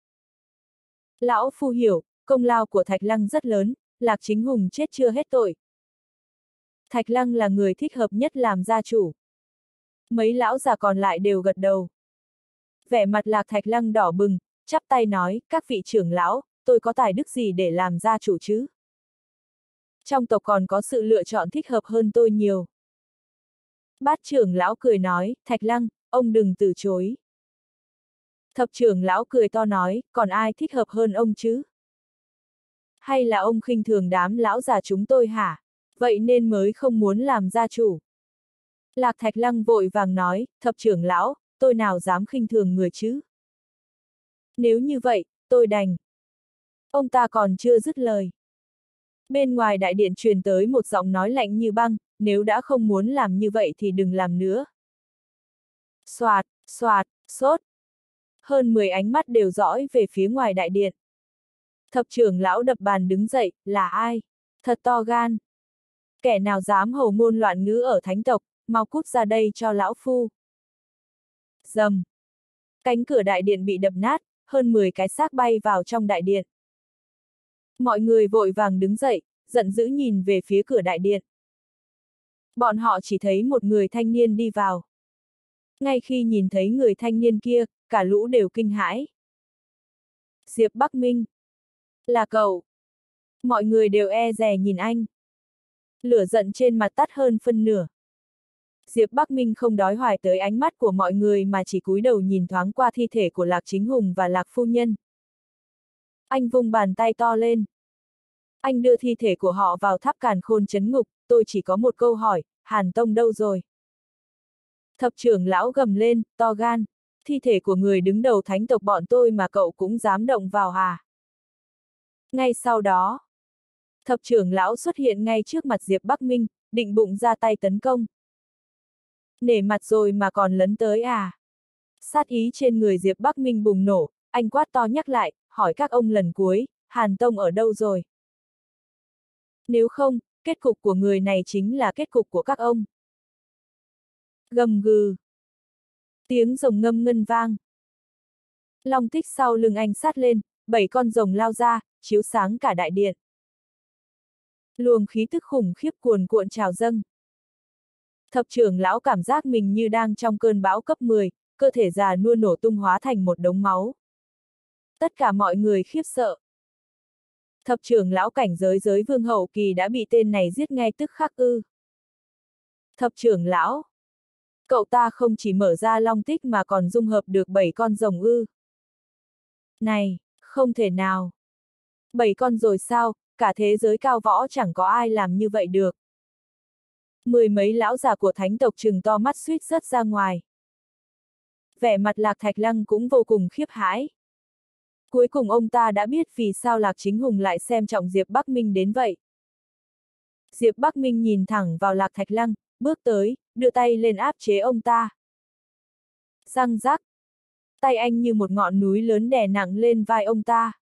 A: Lão phu hiểu, công lao của Thạch Lăng rất lớn, Lạc Chính Hùng chết chưa hết tội. Thạch Lăng là người thích hợp nhất làm gia chủ. Mấy lão già còn lại đều gật đầu. Vẻ mặt Lạc Thạch Lăng đỏ bừng, chắp tay nói, các vị trưởng lão, tôi có tài đức gì để làm gia chủ chứ? Trong tộc còn có sự lựa chọn thích hợp hơn tôi nhiều. Bát trưởng lão cười nói, Thạch Lăng, ông đừng từ chối. Thập trưởng lão cười to nói, còn ai thích hợp hơn ông chứ? Hay là ông khinh thường đám lão già chúng tôi hả? Vậy nên mới không muốn làm gia chủ. Lạc Thạch Lăng vội vàng nói, thập trưởng lão, tôi nào dám khinh thường người chứ? Nếu như vậy, tôi đành. Ông ta còn chưa dứt lời. Bên ngoài đại điện truyền tới một giọng nói lạnh như băng, nếu đã không muốn làm như vậy thì đừng làm nữa. Xoạt, xoạt, sốt. Hơn 10 ánh mắt đều dõi về phía ngoài đại điện. Thập trưởng lão đập bàn đứng dậy, là ai? Thật to gan. Kẻ nào dám hầu ngôn loạn ngữ ở thánh tộc, mau cút ra đây cho lão phu. Rầm. Cánh cửa đại điện bị đập nát, hơn 10 cái xác bay vào trong đại điện. Mọi người vội vàng đứng dậy, giận dữ nhìn về phía cửa đại điện. Bọn họ chỉ thấy một người thanh niên đi vào. Ngay khi nhìn thấy người thanh niên kia, cả lũ đều kinh hãi. Diệp Bắc Minh. Là cậu. Mọi người đều e dè nhìn anh. Lửa giận trên mặt tắt hơn phân nửa. Diệp Bắc Minh không đói hoài tới ánh mắt của mọi người mà chỉ cúi đầu nhìn thoáng qua thi thể của Lạc Chính Hùng và Lạc Phu Nhân. Anh vung bàn tay to lên. Anh đưa thi thể của họ vào tháp càn khôn trấn ngục, tôi chỉ có một câu hỏi, Hàn Tông đâu rồi? Thập trưởng lão gầm lên, to gan, thi thể của người đứng đầu thánh tộc bọn tôi mà cậu cũng dám động vào à? Ngay sau đó, thập trưởng lão xuất hiện ngay trước mặt Diệp Bắc Minh, định bụng ra tay tấn công. Nể mặt rồi mà còn lấn tới à? Sát ý trên người Diệp Bắc Minh bùng nổ, anh quát to nhắc lại, hỏi các ông lần cuối, Hàn Tông ở đâu rồi? Nếu không, kết cục của người này chính là kết cục của các ông. Gầm gừ. Tiếng rồng ngâm ngân vang. Long tích sau lưng anh sát lên, 7 con rồng lao ra, chiếu sáng cả đại điện. Luồng khí tức khủng khiếp cuồn cuộn trào dâng. Thập trưởng lão cảm giác mình như đang trong cơn bão cấp 10, cơ thể già nua nổ tung hóa thành một đống máu. Tất cả mọi người khiếp sợ. Thập trưởng lão cảnh giới vương hậu kỳ đã bị tên này giết ngay tức khắc ư. Thập trưởng lão. Cậu ta không chỉ mở ra long tích mà còn dung hợp được 7 con rồng ư. Này, không thể nào. 7 con rồi sao, cả thế giới cao võ chẳng có ai làm như vậy được. 10 mấy lão già của thánh tộc trừng to mắt suýt rớt ra ngoài. Vẻ mặt Lạc Thạch Lăng cũng vô cùng khiếp hãi. Cuối cùng ông ta đã biết vì sao Lạc Chính Hùng lại xem trọng Diệp Bắc Minh đến vậy. Diệp Bắc Minh nhìn thẳng vào Lạc Thạch Lăng, bước tới, đưa tay lên áp chế ông ta. Răng rắc. Tay anh như một ngọn núi lớn đè nặng lên vai ông ta.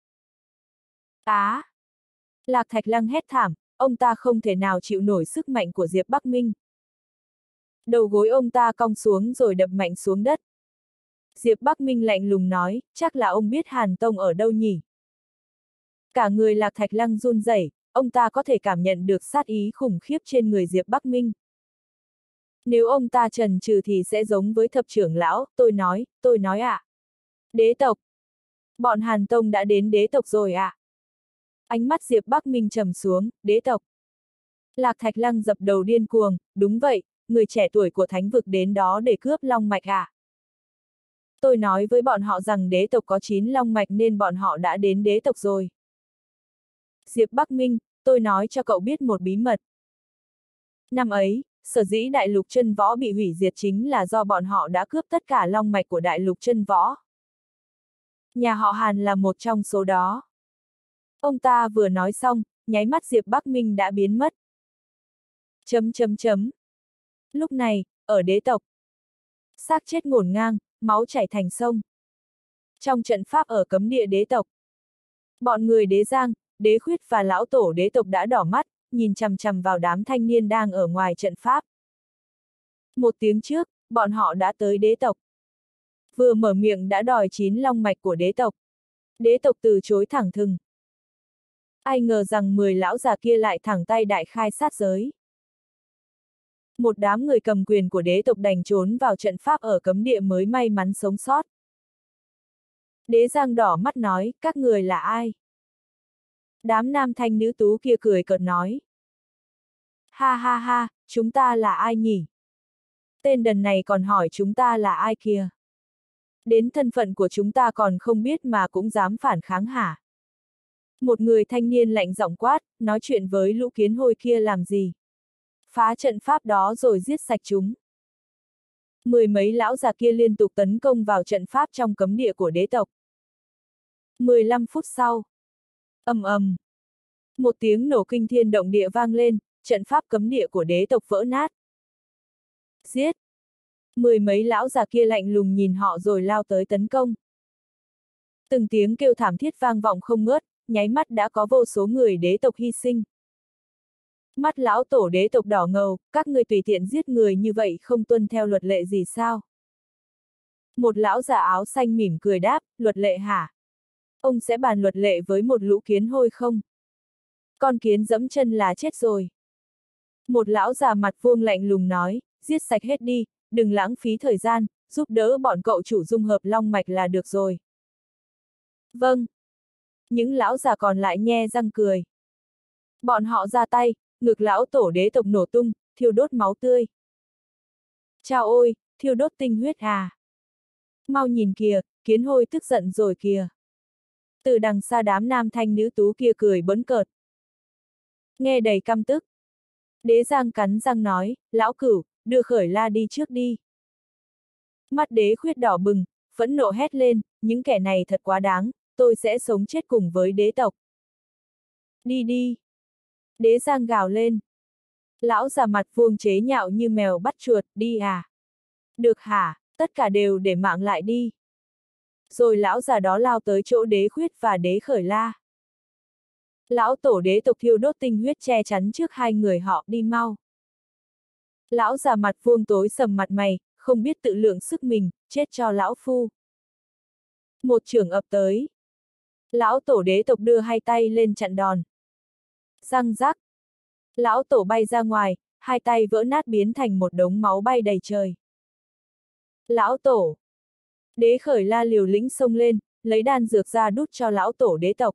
A: Á! Lạc Thạch Lăng hét thảm, ông ta không thể nào chịu nổi sức mạnh của Diệp Bắc Minh. Đầu gối ông ta cong xuống rồi đập mạnh xuống đất. Diệp Bắc Minh lạnh lùng nói, chắc là ông biết Hàn Tông ở đâu nhỉ? Cả người Lạc Thạch Lăng run rẩy, ông ta có thể cảm nhận được sát ý khủng khiếp trên người Diệp Bắc Minh. Nếu ông ta chần chừ thì sẽ giống với thập trưởng lão, tôi nói ạ. Đế tộc. Bọn Hàn Tông đã đến đế tộc rồi ạ. Ánh mắt Diệp Bắc Minh trầm xuống, đế tộc. Lạc Thạch Lăng dập đầu điên cuồng, đúng vậy, người trẻ tuổi của thánh vực đến đó để cướp long mạch ạ. Tôi nói với bọn họ rằng đế tộc có 9 long mạch nên bọn họ đã đến đế tộc rồi. Diệp Bắc Minh, tôi nói cho cậu biết một bí mật. Năm ấy, sở dĩ đại lục chân võ bị hủy diệt chính là do bọn họ đã cướp tất cả long mạch của đại lục chân võ. Nhà họ Hàn là một trong số đó. Ông ta vừa nói xong, nháy mắt Diệp Bắc Minh đã biến mất. Chấm. Lúc này, ở đế tộc, xác chết ngổn ngang, máu chảy thành sông. Trong trận pháp ở cấm địa đế tộc, bọn người đế giang, đế khuyết và lão tổ đế tộc đã đỏ mắt, nhìn chằm chằm vào đám thanh niên đang ở ngoài trận pháp. Một tiếng trước, bọn họ đã tới đế tộc. Vừa mở miệng đã đòi 9 long mạch của đế tộc. Đế tộc từ chối thẳng thừng. Ai ngờ rằng 10 lão già kia lại thẳng tay đại khai sát giới. Một đám người cầm quyền của đế tộc đành trốn vào trận pháp ở cấm địa mới may mắn sống sót. Đế Giang đỏ mắt nói, các người là ai? Đám nam thanh nữ tú kia cười cợt nói. Ha, chúng ta là ai nhỉ? Tên đần này còn hỏi chúng ta là ai kìa? Đến thân phận của chúng ta còn không biết mà cũng dám phản kháng hả? Một người thanh niên lạnh giọng quát, nói chuyện với lũ kiến hôi kia làm gì? Phá trận pháp đó rồi giết sạch chúng. Mười mấy lão già kia liên tục tấn công vào trận pháp trong cấm địa của đế tộc. 15 phút sau. Ầm ầm. Một tiếng nổ kinh thiên động địa vang lên, trận pháp cấm địa của đế tộc vỡ nát. Giết! Mười mấy lão già kia lạnh lùng nhìn họ rồi lao tới tấn công. Từng tiếng kêu thảm thiết vang vọng không ngớt, nháy mắt đã có vô số người đế tộc hy sinh. Mắt lão tổ đế tộc đỏ ngầu, các ngươi tùy tiện giết người như vậy không tuân theo luật lệ gì sao? Một lão già áo xanh mỉm cười đáp, luật lệ hả? Ông sẽ bàn luật lệ với một lũ kiến hôi không? Con kiến dẫm chân là chết rồi. Một lão già mặt vuông lạnh lùng nói, giết sạch hết đi, đừng lãng phí thời gian, giúp đỡ bọn cậu chủ dung hợp long mạch là được rồi. Vâng. Những lão già còn lại nhe răng cười. Bọn họ ra tay, ngực lão tổ đế tộc nổ tung, thiêu đốt máu tươi. Chao ôi, thiêu đốt tinh huyết à. Mau nhìn kìa, kiến hôi tức giận rồi kìa. Từ đằng xa đám nam thanh nữ tú kia cười bỡn cợt. Nghe đầy căm tức. Đế Giang cắn răng nói, lão cửu, đưa Khởi La đi trước đi. Mắt đế khuyết đỏ bừng, phẫn nộ hét lên, những kẻ này thật quá đáng, tôi sẽ sống chết cùng với đế tộc. Đi đi. Đế Giang gào lên. Lão già mặt vuông chế nhạo như mèo bắt chuột, đi à? Được hả, tất cả đều để mạng lại đi. Rồi lão già đó lao tới chỗ đế khuyết và đế Khởi La. Lão tổ đế tộc thiêu đốt tinh huyết che chắn trước hai người họ, đi mau. Lão già mặt vuông tối sầm mặt mày, không biết tự lượng sức mình, chết cho lão phu. Một chưởng ập tới. Lão tổ đế tộc đưa hai tay lên chặn đòn. Răng rắc. Lão tổ bay ra ngoài, hai tay vỡ nát biến thành một đống máu bay đầy trời. Lão tổ. Đế Khởi La liều lĩnh xông lên, lấy đan dược ra đút cho lão tổ đế tộc.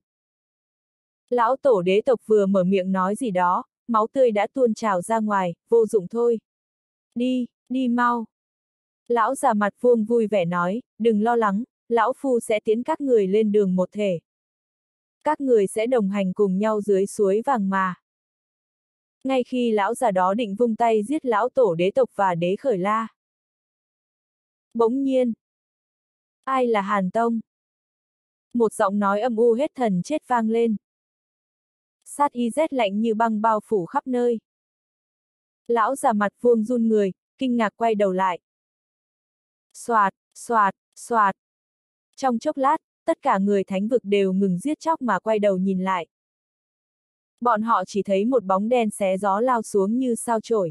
A: Lão tổ đế tộc vừa mở miệng nói gì đó, máu tươi đã tuôn trào ra ngoài, vô dụng thôi. Đi, đi mau. Lão già mặt vuông vui vẻ nói, đừng lo lắng, lão phu sẽ tiến các người lên đường một thể. Các người sẽ đồng hành cùng nhau dưới suối vàng mà. Ngay khi lão già đó định vung tay giết lão tổ đế tộc và đế Khởi La. Bỗng nhiên. Ai là Hàn Tông? Một giọng nói âm u hết thần chết vang lên. Sát y rét lạnh như băng bao phủ khắp nơi. Lão già mặt vuông run người, kinh ngạc quay đầu lại. Xoạt, xoạt, xoạt. Trong chốc lát, tất cả người thánh vực đều ngừng giết chóc mà quay đầu nhìn lại. Bọn họ chỉ thấy một bóng đen xé gió lao xuống như sao chổi.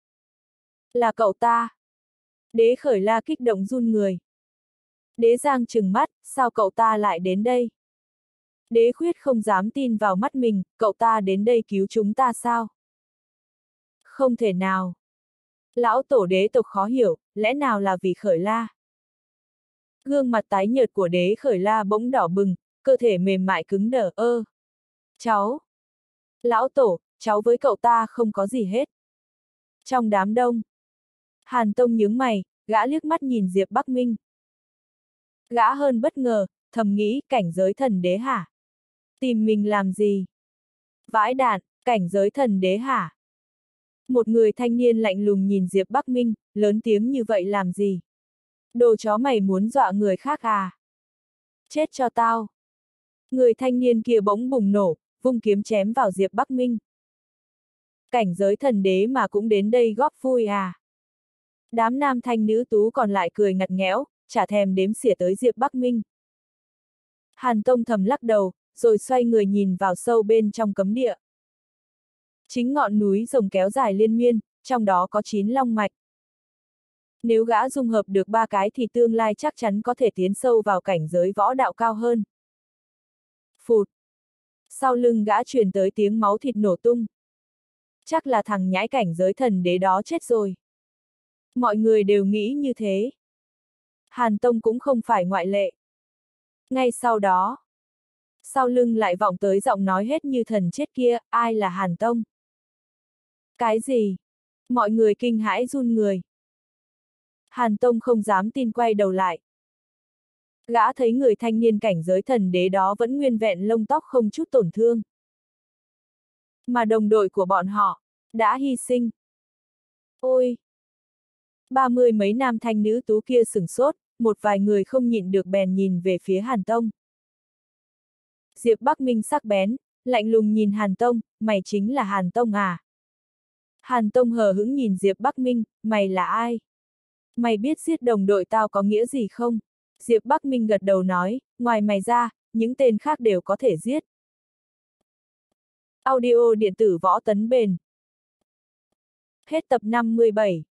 A: Là cậu ta. Đế Khởi La kích động run người. Đế Giang trừng mắt, sao cậu ta lại đến đây? Đế Khuyết không dám tin vào mắt mình, cậu ta đến đây cứu chúng ta sao? Không thể nào. Lão tổ đế tộc khó hiểu, lẽ nào là vì Khởi La? Gương mặt tái nhợt của đế Khởi La bỗng đỏ bừng, cơ thể mềm mại cứng đờ, Cháu. Lão tổ, cháu với cậu ta không có gì hết. Trong đám đông. Hàn Tông nhướng mày, gã liếc mắt nhìn Diệp Bắc Minh. Gã hơn bất ngờ, thầm nghĩ, cảnh giới thần đế hả? Tìm mình làm gì? Vãi đạn, cảnh giới thần đế hả? Một người thanh niên lạnh lùng nhìn Diệp Bắc Minh, lớn tiếng như vậy làm gì? Đồ chó mày muốn dọa người khác à? Chết cho tao! Người thanh niên kia bỗng bùng nổ, vung kiếm chém vào Diệp Bắc Minh. Cảnh giới thần đế mà cũng đến đây góp vui à? Đám nam thanh nữ tú còn lại cười ngặt nghẽo, chả thèm đếm xỉa tới Diệp Bắc Minh. Hàn Tông thầm lắc đầu, rồi xoay người nhìn vào sâu bên trong cấm địa. Chính ngọn núi rồng kéo dài liên miên, trong đó có 9 long mạch. Nếu gã dung hợp được 3 cái thì tương lai chắc chắn có thể tiến sâu vào cảnh giới võ đạo cao hơn. Phụt! Sau lưng gã truyền tới tiếng máu thịt nổ tung. Chắc là thằng nhãi cảnh giới thần đế đó chết rồi. Mọi người đều nghĩ như thế. Hàn Tông cũng không phải ngoại lệ. Ngay sau đó, sau lưng lại vọng tới giọng nói hết như thần chết kia, ai là Hàn Tông? Cái gì? Mọi người kinh hãi run người. Hàn Tông không dám tin quay đầu lại. Gã thấy người thanh niên cảnh giới thần đế đó vẫn nguyên vẹn lông tóc không chút tổn thương. Mà đồng đội của bọn họ đã hy sinh. Ôi! 30 mấy nam thanh nữ tú kia sửng sốt, một vài người không nhịn được bèn nhìn về phía Hàn Tông. Diệp Bắc Minh sắc bén, lạnh lùng nhìn Hàn Tông, mày chính là Hàn Tông à? Hàn Tông hờ hững nhìn Diệp Bắc Minh, mày là ai? Mày biết giết đồng đội tao có nghĩa gì không? Diệp Bắc Minh gật đầu nói, ngoài mày ra, những tên khác đều có thể giết. Audio điện tử Võ Tấn Bền. Hết tập 57.